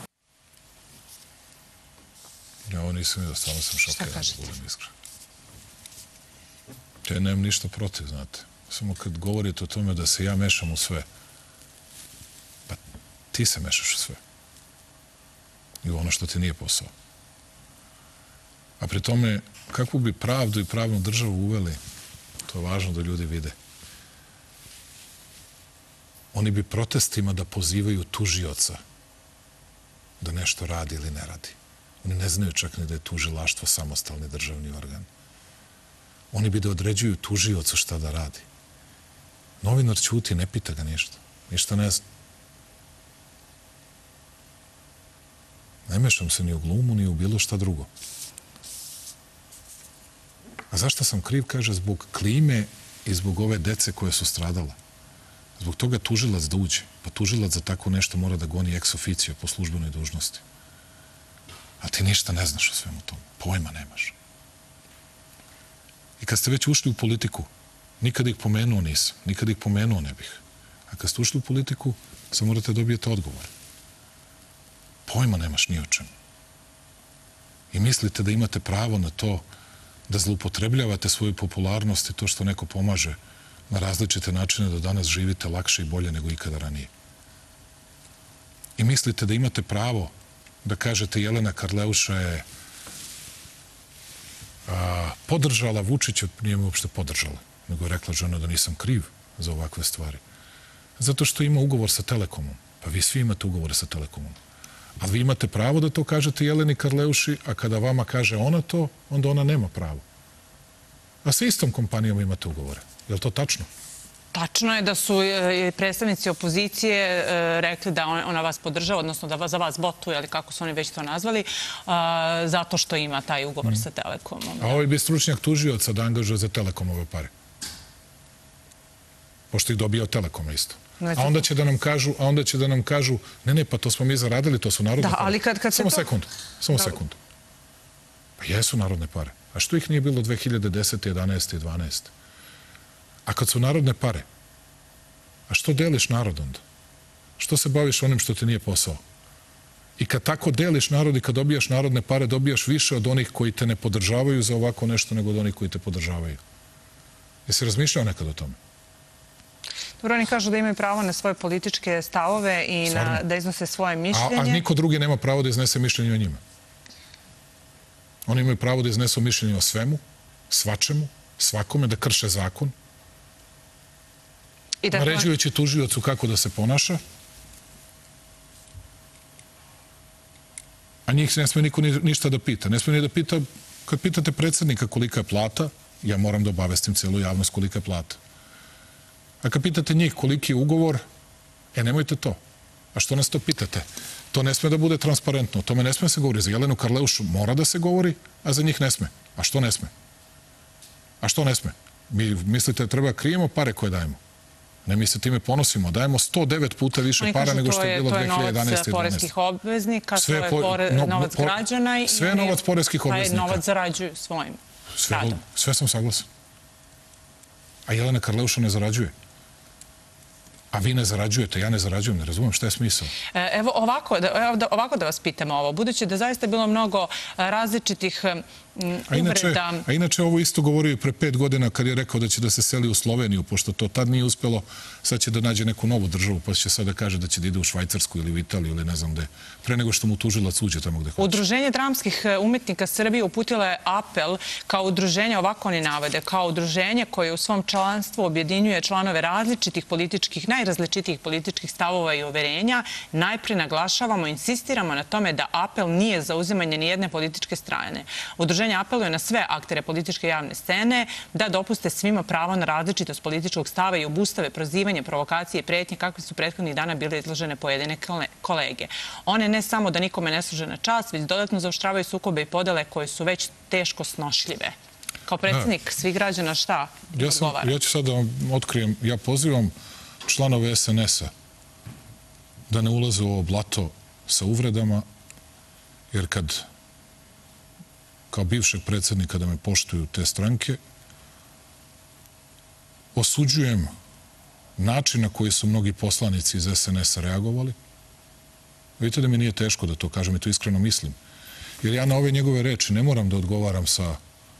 Ja ovo nisam vidio, stvarno sam šokiran, da budem iskren. Ja nemam ništa protiv, znate. Samo kad govorite o tome da se ja mešam u sve, pa ti se mešaš u sve. I u ono što ti nije posao. A pri tome, kakvu bi pravdu i pravnu državu uveli, to je važno da ljudi vide. Oni bi protestima da pozivaju tužioca da nešto radi ili ne radi. Oni ne znaju čak ni da je tužilaštvo samostalni državni organ. Oni bi da određuju tužiocu šta da radi. Novinar ćuti, ne pita ga ništa. Ništa ne zna. Ne mešam se ni u glumu, ni u bilo šta drugo. A zašto sam kriv, kaže, zbog klime i zbog ove dece koje su stradala. Zbog toga tužilac da uđe. Pa tužilac za tako nešto mora da goni ex officio po službenoj dužnosti. A ti ništa ne znaš o svemu tomu. Pojma nemaš. I kad ste već ušli u politiku, nikad ih pomenuo nisam. Nikad ih pomenuo ne bih. A kad ste ušli u politiku, sad morate dobijete odgovor. Pojma nemaš ni o čemu. I mislite da imate pravo na to da zloupotrebljavate svoju popularnost i to što neko pomaže na različite načine da danas živite lakše i bolje nego ikada ranije. I mislite da imate pravo da kažete Jelena Karleuša je a, podržala Vučića, nije me uopšte podržala, nego je rekla žena da nisam kriv za ovakve stvari. Zato što ima ugovor sa Telekomom. Pa vi svi imate ugovore sa Telekomom. Ali vi imate pravo da to kažete Jeleni Karleuši, a kada vama kaže ona to, onda ona nema pravo. A sa istom kompanijom imate ugovore. Je li to tačno? Tačno je da su predstavnici opozicije rekli da ona vas podržava, odnosno da za vas botuje, ali kako su oni već to nazvali, zato što ima taj ugovor sa Telekomom. A ovaj bi stručnjak tužioca da angažuje za Telekomove pare. Pošto ih dobija od Telekoma isto. A onda će da nam kažu, a onda će da nam kažu, ne, ne, pa to smo mi zaradili, to su narodne pare. Samo sekund, samo sekund. Pa jesu narodne pare. A što ih nije bilo dve hiljade desete, jedanaeste i dvanaeste? A kad su narodne pare, a što deliš narod onda? Što se baviš onim što ti nije posao? I kad tako deliš narod i kad dobijaš narodne pare, dobijaš više od onih koji te ne podržavaju za ovako nešto nego od onih koji te podržavaju. Jesi razmišljao nekad o tome? Dobro, oni kažu da imaju pravo na svoje političke stavove i da iznose svoje mišljenje. A niko drugi nema pravo da iznese mišljenje o njima. Oni imaju pravo da iznesu mišljenje o svemu, svačemu, svakome, da krše zakon, naređujući tužiocu kako da se ponaša, a njih ne smije niko ništa da pita. Ne smije ni da pita, kad pitate predsjednika kolika je plata, ja moram da obavestim celu javnost kolika je plata. A kad pitate njih koliki je ugovor, e, nemojte to. A što nas to pitate? To ne sme da bude transparentno. O tome ne sme se govori. Za Jelenu Karleušu mora da se govori, a za njih ne sme. A što ne sme? A što ne sme? Mi mislite da treba krijemo pare koje dajemo. Ne, mi se time ponosimo. Dajemo sto devet puta više para nego što je bilo dve hiljade jedanaeste. To je novac poreskih obveznika, to je novac građana. Sve je novac poreskih obveznika. Taj novac zarađuju svojim radom. Sve sam saglasan. A Jelena Karleuša ne zarađuje. A vi ne zarađujete, ja ne zarađujem, ne razumijem šta je smisao. Evo ovako da vas pitamo ovo. Budući da zaista je bilo mnogo različitih uvreda... A inače ovo isto govorio i pre pet godina kad je rekao da će da se seli u Sloveniju, pošto to tad nije uspelo, sad će da nađe neku novu državu, pa će sad da kaže da će da ide u Švajcarsku ili u Italiju ili ne znam gde, pre nego što mu tužilac uđe tamo gde hoće. Udruženje dramskih umetnika Srbije uputilo je apel kao udruženje, ovako oni navode, kao udruženje koje u svom članstvu objedinjuje članove različitih političkih, najrazličitijih političkih stavova i uverenja. Najpre naglašavamo, insistiramo na tome da apel nije za uzimanje nijedne političke strane. Udruženje apeluje na sve aktere političke javne scene da dopuste svima pravo na različitost političkog stava i obustave prozivanje, provokacije i pretnje kakve su prethodnih dana bile izložene pojedine kolege. One ne samo da nikome ne služe na čast, već dodatno zaoštravaju sukobe i podele koje su već teško snošljive. Kao predsjednik svih građana šta odgovara? Ja ću sad da vam otkrijem, ja pozivam članove es en es a da ne ulaze u ovo blato sa uvredama, jer kad kao bivšeg predsjednika da me poštuju te stranke, osuđujem način na koji su mnogi poslanici iz es en es a reagovali. Vidite da mi nije teško da to kažem i to iskreno mislim. Jer ja na ove njegove reči ne moram da odgovaram sa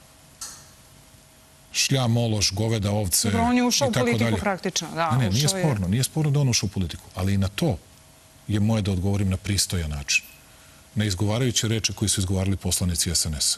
šljam, ološ, goveda, ovce i tako dalje. On je ušao u politiku praktično. Ne, nije sporno. Nije sporno da on ušao u politiku. Ali i na to je moje da odgovorim na pristojan način. Ne izgovarajući reče koji su izgovarali poslanici es en es a.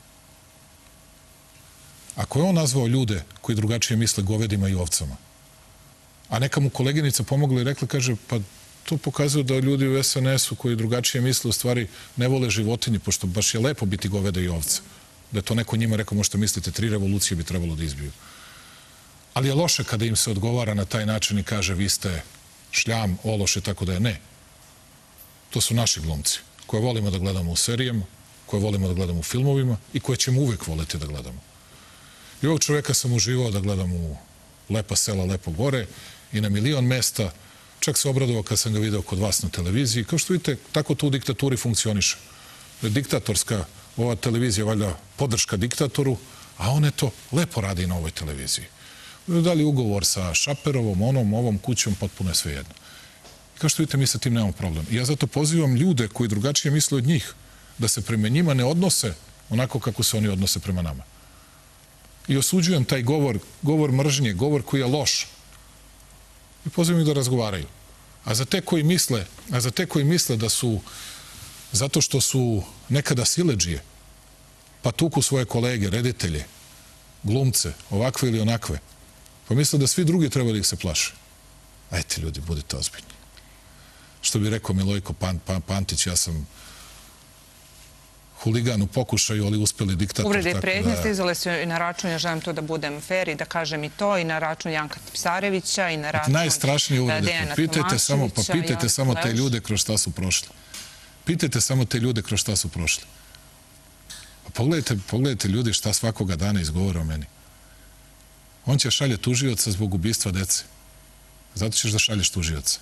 Ako je on nazvao ljude koji drugačije misle govedima i ovcama, a neka mu koleginica pomogla i rekla, kaže, pa to pokazuje da ljudi u es en es u koji drugačije misle u stvari ne vole životinje, pošto baš je lepo biti goveda i ovce. Da je to neko njima rekao, možete mislite, tri revolucije bi trebalo da izbiju. Ali je loše kada im se odgovara na taj način i kaže, vi ste šljam, ološ i tako da je. Ne. To su naši glumci, koje volimo da gledamo u serijama, koje volimo da gledamo u filmovima i koje ćemo uvek voleti da gledamo. I ovog čoveka sam uživao da gledam u Lepa sela, lepo gore i na milion mesta. Čak se obradovao kad sam ga video kod vas na televiziji. Kao što vidite, tako to u diktaturi funkcioniše. Diktatorska, ova televizija je valjda podrška diktatoru, a on eto lepo radi na ovoj televiziji. Da li ugovor sa Šaperovom, onom, ovom kućom, potpuno je sve jedno. I kao što vidite, mi sa tim nemamo problem. I ja zato pozivam ljude koji drugačije misle od njih da se prema njima ne odnose onako kako se oni odnose prema nama. I osuđujem taj govor, govor mržnje, govor koji je loš. I pozivam ih da razgovaraju. A za te koji misle, a za te koji misle da su, zato što su nekada siledžije, pa tuku svoje kolege, reditelje, glumce, ovakve ili onakve, pa misle da svi drugi treba da ih se plaše. Ajte ljudi, budite ozbiljni. Što bi rekao Milojko Pantić, ja sam huligan u pokušaju, ali uspeli diktator. Uvrede i pretnje stizale su i na račun, ja želim to da budem fair i da kažem i to, i na račun Janka Tipsarevića, i na račun Dejana Tomaševića. Najstrašnije uvrede. Pitajte samo, pa pitajte samo te ljude kroz šta su prošli. Pitajte samo te ljude kroz šta su prošli. Pogledajte, pogledajte ljudi šta svakoga dana izgovore o meni. On će šalje tužioca zbog ubistva dece. Zato ćeš da šalješ tužioca.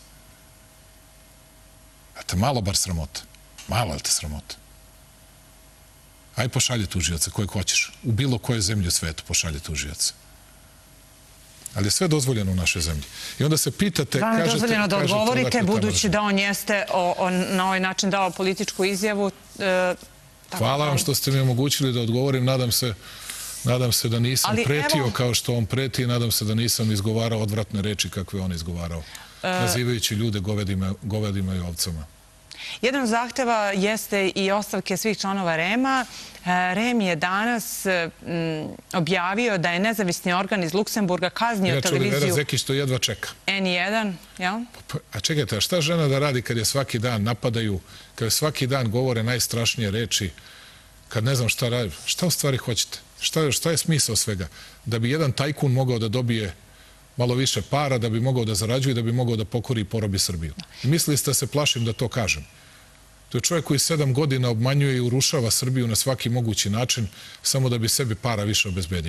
A te malo bar sramota. Malo je te sramota. Aj pošalje tužioca kojeg hoćeš. U bilo koje zemlje u svetu pošalje tužioca. Ali je sve dozvoljeno u našoj zemlji. I onda se pitate... Vam je dozvoljeno da odgovorite, budući da on jeste na ovaj način dao političku izjavu. Hvala vam što ste mi omogućili da odgovorim. Nadam se Nadam se da nisam pretio kao što on preti i nadam se da nisam izgovarao odvratne reči kakve on izgovarao, nazivajući ljude govedima i ovcama. Jedan od zahteva jeste i ostavke svih članova REM-a. REM je danas objavio da je nezavisni organ iz Luksemburga kaznio televiziju... Ja čuli Vera Zekić to jedva čeka. en jedan, jel? A čekajte, a šta žena da radi kad je svaki dan napadaju, kad je svaki dan govore najstrašnije reči, kad ne znam šta radi, šta u stvari hoćete? Šta je smisao svega? Da bi jedan tajkun mogao da dobije malo više para, da bi mogao da zarađuje i da bi mogao da pokori i porobi Srbiju. I mislili ste da se plašim da to kažem. To je čovjek koji sedam godina obmanjuje i urušava Srbiju na svaki mogući način samo da bi sebi para više obezbedio.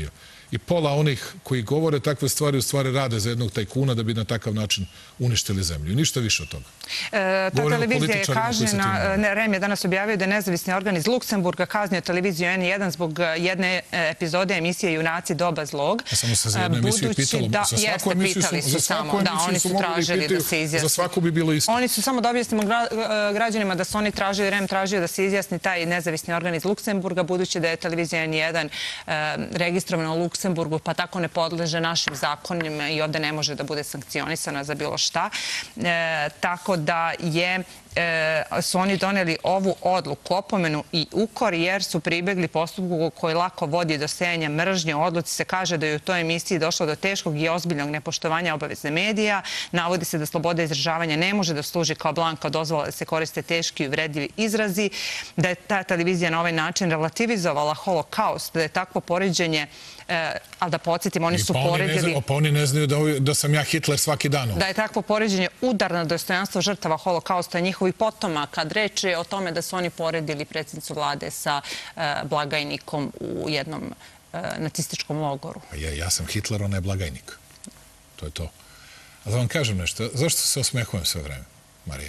I pola onih koji govore takve stvari u stvari rade za jednog tajkuna da bi na takav način uništili zemlju. I ništa više od toga. E, ta televizija je kažnjena, R E M je danas objavio da je nezavisni organ iz Luksemburga kaznio televiziju N jedan zbog jedne epizode emisije Junaci doba zlog. A samo se za jednu emisiju pitalo. Da, jeste, pitali su samo. Da, oni su tražili da se izjasni. Za svaku bi bilo isto. Oni su samo da objasnimo građanima da su oni tražili, R E M tražio da se izjasni taj nezavisni organ iz Luksemburga, budući da je televizija N jedan registrovana u Luksemburgu, pa tako ne podleže našim zakonima i ovde ne može da bude sankcionisana za bilo šta. Tako da je su oni doneli ovu odluku, opomenu i ukor, jer su pribegli postupku koji lako vodi do sejanja mržnje. U odluci se kaže da je u toj emisiji došlo do teškog i ozbiljnog nepoštovanja obaveze medija. Navodi se da sloboda izražavanja ne može da služi kao blanka dozvola da se koriste teški i uvredljivi izrazi, da je ta televizija na ovaj način relativizovala holokaust, da je takvo poređenje, ali da podsjetim, oni su poredili... Pa oni ne znaju da sam ja Hitler svaki dan. Da je takvo poređenje udar na dostojanstvo žrtava holokausta i njihovih potomaka, kad reče o tome da su oni poredili predsjednicu vlade sa blagajnikom u jednom nacističkom logoru. Ja sam Hitler, ona je blagajnik. To je to. A da vam kažem nešto, zašto se osmehujem sve vreme, Marija?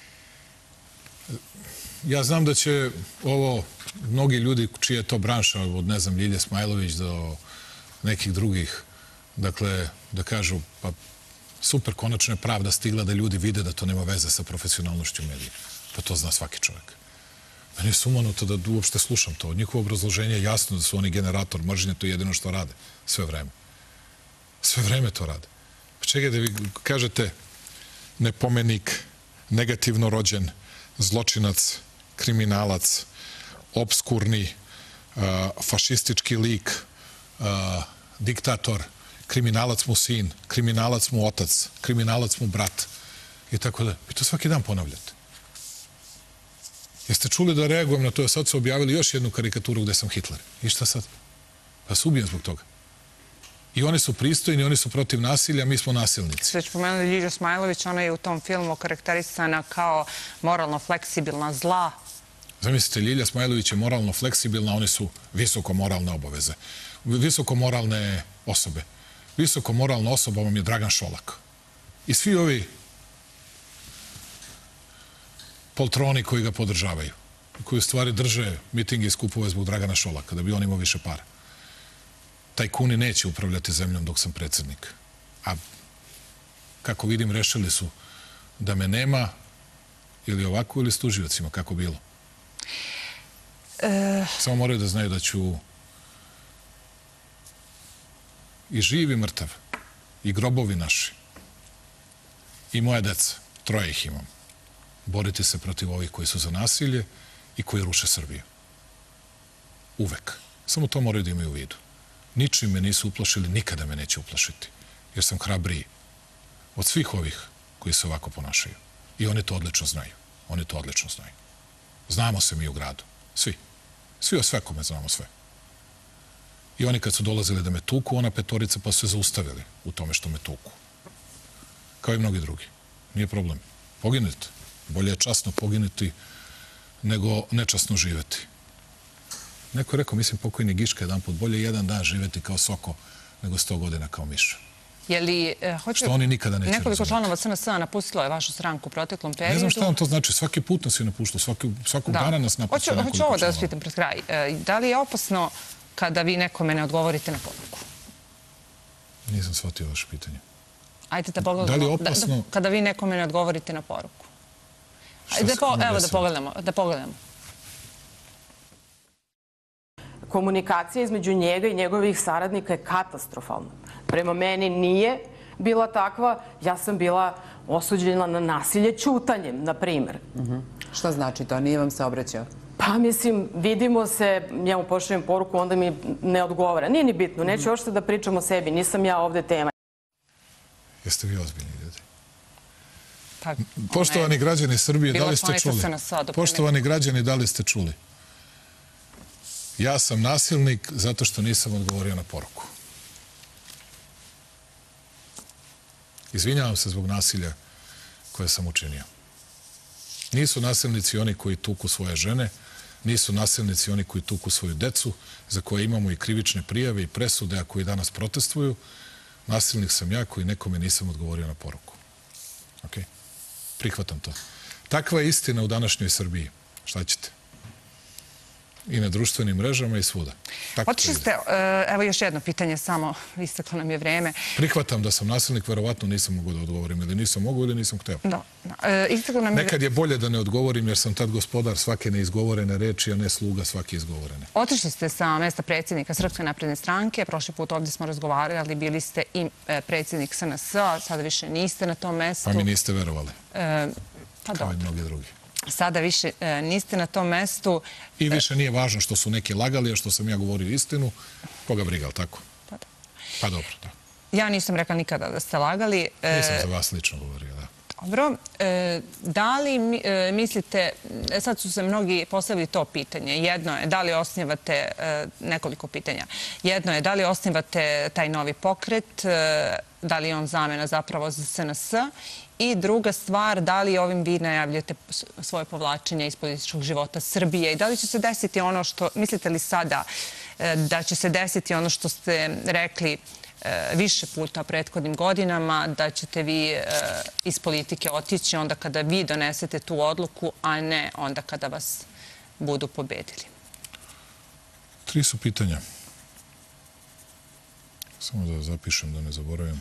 Ja znam da će ovo mnogi ljudi čije je to branša, od ne znam, Ljilje Smajlović do nekih drugih, dakle, da kažu, pa super, konačno je pravda stigla da ljudi vide da to nema veze sa profesionalnošću medija. Pa to zna svaki čovjek. Meni je sumanuto da uopšte slušam to. Od njihovo obrazloženje je jasno da su oni generator mržnje, to je jedino što rade. Sve vreme. Sve vreme to rade. Pa čekaj da vi kažete nepomenik, negativno rođen, zločinac, kriminalac, obskurni, fašistički lik, diktator, kriminalac mu sin, kriminalac mu otac, kriminalac mu brat i tako da. Vi to svaki dan ponavljate. Jeste čuli da reagujem na to? Sad su objavili još jednu karikaturu gde sam Hitler. I šta sad? Pa se ubijem zbog toga. I oni su pristojni, oni su protiv nasilja, mi smo nasilnici. Već pomenuli Ljilju Smajlović, ona je u tom filmu karakterisana kao moralno fleksibilna zla. Zamislite, Ljilja Smajlović je moralno fleksibilna, oni su visoko moralne obaveze. Visoko moralne osobe. Visoko moralna osoba vam je Dragan Šolak. I svi ovi poltroni koji ga podržavaju, koji u stvari drže mitinge i skupove zbog Dragana Šolaka, da bi on imao više para. Tajkuni neće upravljati zemljom dok sam predsjednik. A kako vidim, rešili su da me nema ili ovako ili s tužiocima, kako bilo. Samo moraju da znaju da ću i živ i mrtav, i grobovi naši, i moja deca, troje ih imam, boriti se protiv ovih koji su za nasilje i koji ruše Srbiju. Uvek. Samo to moraju da imaju u vidu. Ničim me nisu uplašili, nikada me neće uplašiti, jer sam hrabriji od svih ovih koji se ovako ponašaju. I oni to odlično znaju. Oni to odlično znaju. Znamo se mi u gradu. Svi. Svi o svekome znamo sve. I oni kad su dolazili da me tuku, ona petorica, pa su se zaustavili u tome što me tuku. Kao i mnogi drugi. Nije problem. Poginite. Bolje je časno poginuti nego nečasno živeti. Neko je rekao, mislim, pokojni Giška jedan put, bolje jedan dan živeti kao soko nego sto godina kao miša. Što oni nikada neće razumjeti. Nekoliko članova C N S-a napustilo je vašu stranku u proteklom periodu. Ne znam šta vam to znači. Svaki put nas je napuštilo. Svakog dana nas napuštilo nekoliko članova. Hoću ovo da vas pitam pred kraj. Da li je opasno kada vi nekome ne odgovorite na poruku? Nisam shvatio vaše pitanje. Ajde da pogledamo. Da li je opasno? Kada vi nekome ne odgovorite na poruku. Evo da pogledamo. Da pogledamo. Komunikacija između njega i njegovih saradnika je katastrofalna. Prema meni nije bila takva. Ja sam bila osuđena na nasilje ćutanjem, na primjer. Šta znači to? Nije vam se obraćao? Pa mislim, vidimo se, ja mu pošaljem poruku, onda mi ne odgovara. Nije ni bitno, neću još da pričam o sebi, nisam ja ovde tema. Jeste vi ozbiljni ljudi? Poštovani građani Srbije, da li ste čuli? Poštovani građani, da li ste čuli? Ja sam nasilnik zato što nisam odgovorio na poruku. Izvinjavam se zbog nasilja koje sam učinio. Nisu nasilnici oni koji tuku svoje žene, Nisu nasilnici oni koji tuku svoju decu, za koje imamo i krivične prijave i presude, a koji danas protestuju. Nasilnik sam ja koji nekome nisam odgovorio na poruku. Ok? Prihvatam to. Takva je istina u današnjoj Srbiji. Šta ćete? I na društvenim mrežama i svuda. Otišli ste, evo još jedno pitanje samo, isteklo nam je vreme. Prihvatam da sam nasilnik, verovatno nisam mogu da odgovorim, ili nisam mogu ili nisam hteo. Isteklo nam je... Nekad je bolje da ne odgovorim, jer sam tad gospodar svake neizgovorene reči, a ne sluga svake izgovorene. Otišli ste sa mesta predsjednika Srpske napredne stranke, prošli put ovdje smo razgovarali, bili ste i predsjednik S N S, a sada više niste na tom mestu. Pa mi niste verovali. Pa kao i mnogi drugi. Sada više niste na tom mestu. I više nije važno što su neki lagali, a što sam ja govorio istinu. Koga briga, ali tako? Pa dobro, da. Ja nisam rekla nikada da ste lagali. Nisam za vas lično govorio, da. Dobro. Da li mislite, sad su se mnogi postavili to pitanje. Jedno je da li osnivate, nekoliko pitanja. Jedno je da li osnivate taj novi pokret, da li je on zamena zapravo za S N S. I druga stvar, da li ovim vi najavljate svoje povlačenje iz političkog života Srbije i da li će se desiti ono što, mislite li sada da će se desiti ono što ste rekli više puta prethodnim godinama, da ćete vi iz politike otići onda kada vi donesete tu odluku, a ne onda kada vas budu pobedili? Tri su pitanja. Samo da zapišem, da ne zaboravim.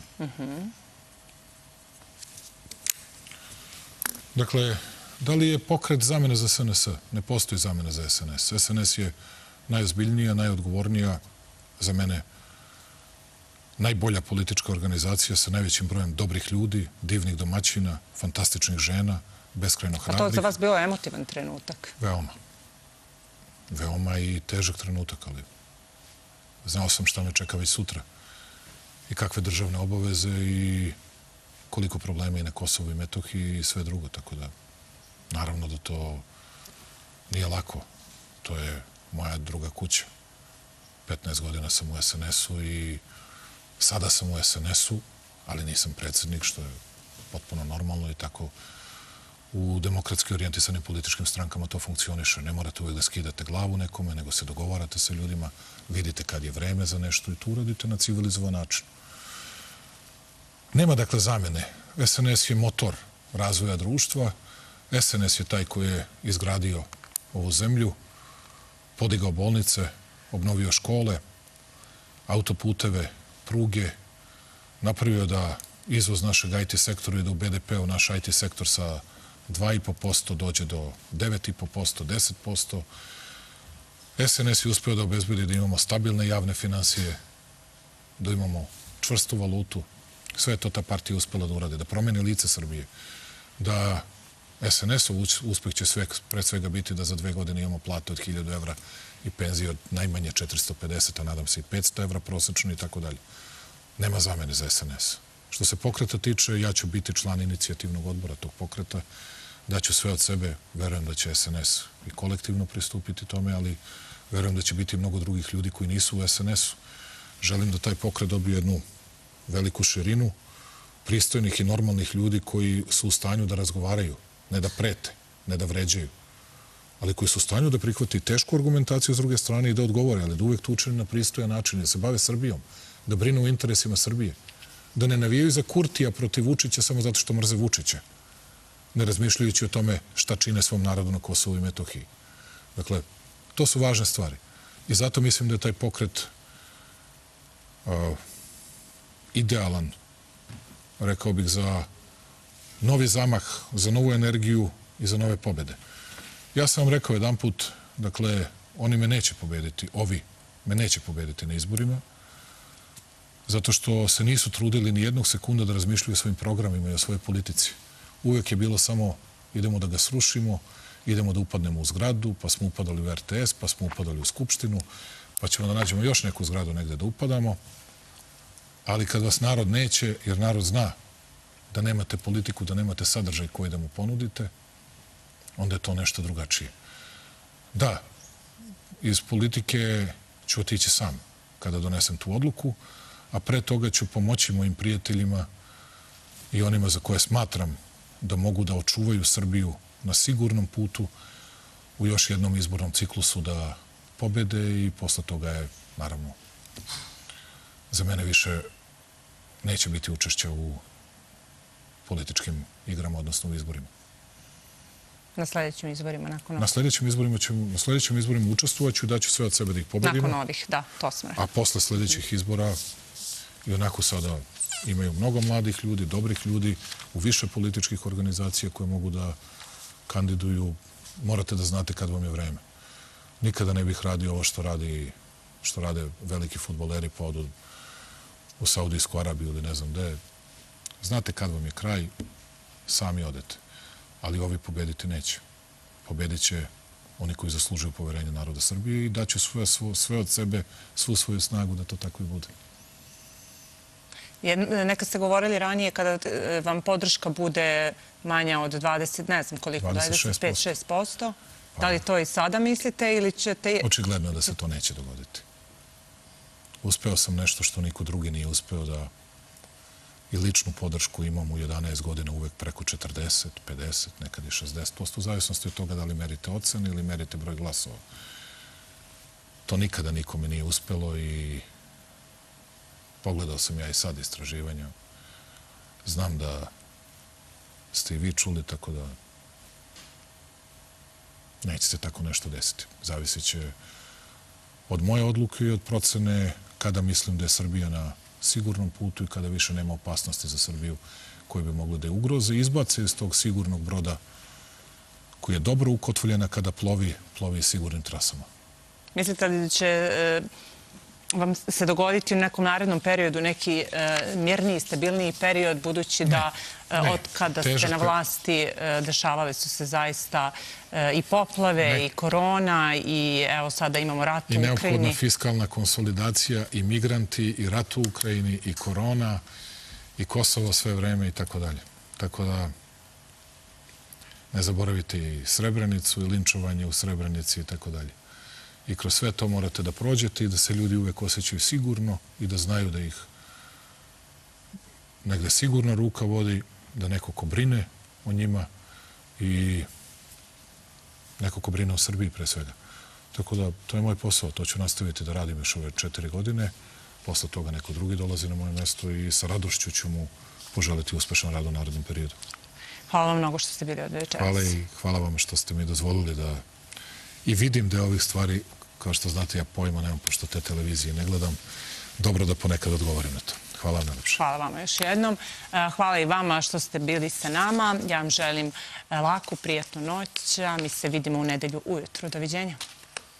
Dakle, da li je pokret zamene za S N S? Ne postoji zamena za S N S. S N S je najozbiljnija, najodgovornija, za mene najbolja politička organizacija sa najvećim brojem dobrih ljudi, divnih domaćina, fantastičnih žena, beskrajno hrabrih. A to za vas bio emotivan trenutak? Veoma. Veoma i težak trenutak, ali znao sam šta me čeka već sutra i kakve državne obaveze i koliko problema i na Kosovu i Metohiji i sve drugo, tako da naravno da to nije lako. To je moja druga kuća. petnaest godina sam u S N S-u i sada sam u S N S-u, ali nisam predsjednik, što je potpuno normalno i tako u demokratski orijentisanim političkim strankama to funkcioniše. Ne morate uvijek da skidate glavu nekome, nego se dogovarate sa ljudima, vidite kad je vreme za nešto i to uradite na civilizovan način. Nema dakle zamene. S N S je motor razvoja društva. S N S je taj koji je izgradio ovu zemlju, podigao bolnice, obnovio škole, autoputeve, pruge, napravio da izvoz našeg I T sektora i da u B D P-u naš I T sektor sa dva i po posto dođe do devet i po posto, deset posto. S N S je uspio da obezbedi da imamo stabilne javne finansije, da imamo čvrstu valutu. Sve je to ta partija uspela da urade, da promeni lice Srbije, da S N S-ov uspeh će sve, pred svega biti da za dve godine imamo platu od hiljadu evra i penzije od najmanje četiristo pedeset, a nadam se i petsto evra prosečno i tako dalje. Nema zamene za S N S. Što se pokreta tiče, ja ću biti član inicijativnog odbora tog pokreta, daću sve od sebe, verujem da će S N S i kolektivno pristupiti tome, ali verujem da će biti mnogo drugih ljudi koji nisu u S N S-u. Želim da taj pokret dobije jednu veliku širinu pristojnih i normalnih ljudi koji su u stanju da razgovaraju, ne da prete, ne da vređaju, ali koji su u stanju da prihvati tešku argumentaciju s druge strane i da odgovore, ali da uvek to učine na pristojan način, da se bave Srbijom, da brinu o interesima Srbije, da ne navijaju za Kurtija protiv Vučića samo zato što mrze Vučića, ne razmišljajući o tome šta čine svom narodu na Kosovu i Metohiji. Dakle, to su važne stvari. I zato mislim da je taj pokret uh, idealan, rekao bih, za novi zamah, za novu energiju i za nove pobjede. Ja sam vam rekao jedan put, dakle, oni me neće pobediti, ovi me neće pobediti na izborima, zato što se nisu trudili ni jednog sekunda da razmišljaju o svojim programima i o svojoj politici. Uvijek je bilo samo idemo da ga srušimo, idemo da upadnemo u zgradu, pa smo upadali u R T S, pa smo upadali u Skupštinu, pa ćemo da nađemo još neku zgradu negde da upadamo. Ali kad vas narod neće, jer narod zna da nemate politiku, da nemate sadržaj koji da mu ponudite, onda je to nešto drugačije. Da, iz politike ću otići sam kada donesem tu odluku, a pre toga ću pomoći mojim prijateljima i onima za koje smatram da mogu da očuvaju Srbiju na sigurnom putu, u još jednom izbornom ciklusu da pobede i posle toga je, naravno, za mene više neće biti učešća u političkim igrama, odnosno u izborima. Na sljedećim izborima, nakon ovih? Na sljedećim izborima ću, na sljedećim izborima učestvovaću i daću sve od sebe da ih pobedimo. Nakon ovih, da, to smo rekli. A posle sljedećih izbora i onako sada imaju mnogo mladih ljudi, dobrih ljudi u više političkih organizacija koje mogu da kandiduju. Morate da znate kad vam je vreme. Nikada ne bih radio ovo što radi, što rade veliki fudbaleri pa odu u Saudijsku Arabiju ili ne znam gde. Znate kad vam je kraj, sami odete. Ali ovi pobediti neće. Pobedit će oni koji zaslužuju poverenje naroda Srbije i daće sve, sve od sebe, svu svoju snagu da to tako i bude. Neka ste govorili ranije kada vam podrška bude manja od dvadeset, ne znam koliko, dvadeset pet do dvadeset šest posto. Da li to i sada mislite ili ćete... Očigledno da se to neće dogoditi. Uspeo sam nešto što niko drugi nije uspeo da i ličnu podršku imam u jedanaest godina uvek preko četrdeset, pedeset, nekad i šezdeset posto, u zavisnosti od toga da li merite ocene ili merite broj glasova. To nikada nikome nije uspelo i pogledao sam ja i sad istraživanja. Znam da ste i vi čuli, tako da neće se tako nešto desiti. Zavisit će od moje odluke i od procene kada mislim da je Srbija na sigurnom putu i kada više nema opasnosti za Srbiju koje bi mogle da je ugroze. Izbace iz tog sigurnog broda koji je dobro ukotvoljena kada plovi, plovi sigurnim trasama. Mislite li da će vam se dogoditi u nekom narednom periodu neki mirniji, stabilniji period, budući da od kada ste na vlasti dešavale su se zaista i poplave, i korona, i evo sada imamo rat u Ukrajini. I neophodna fiskalna konsolidacija, i migranti, i rat u Ukrajini, i korona, i Kosovo sve vreme i tako dalje. Tako da ne zaboravite i Srebrenicu, i linčovanje u Srebrenici i tako dalje. I kroz sve to morate da prođete i da se ljudi uvek osjećaju sigurno i da znaju da ih negde sigurna ruka vodi, da neko ko brine o njima i neko ko brine o Srbiji pre svega. Tako da to je moj posao, to ću nastaviti da radim još ove četiri godine. Posle toga neko drugi dolazi na moje mesto i sa radošću ću mu poželiti uspešan rad u narednom periodu. Hvala vam mnogo što ste bili ovdje večeras. Hvala i hvala vam što ste mi dozvolili da i vidim da je ovih stvari, kao što znate, ja pojma nemam, pošto te televizije ne gledam, dobro da ponekad odgovorim na to. Hvala vam najlepše. Hvala vama još jednom. Hvala i vama što ste bili sa nama. Ja vam želim laku, prijatnu noć. Mi se vidimo u nedelju ujutru. Doviđenja.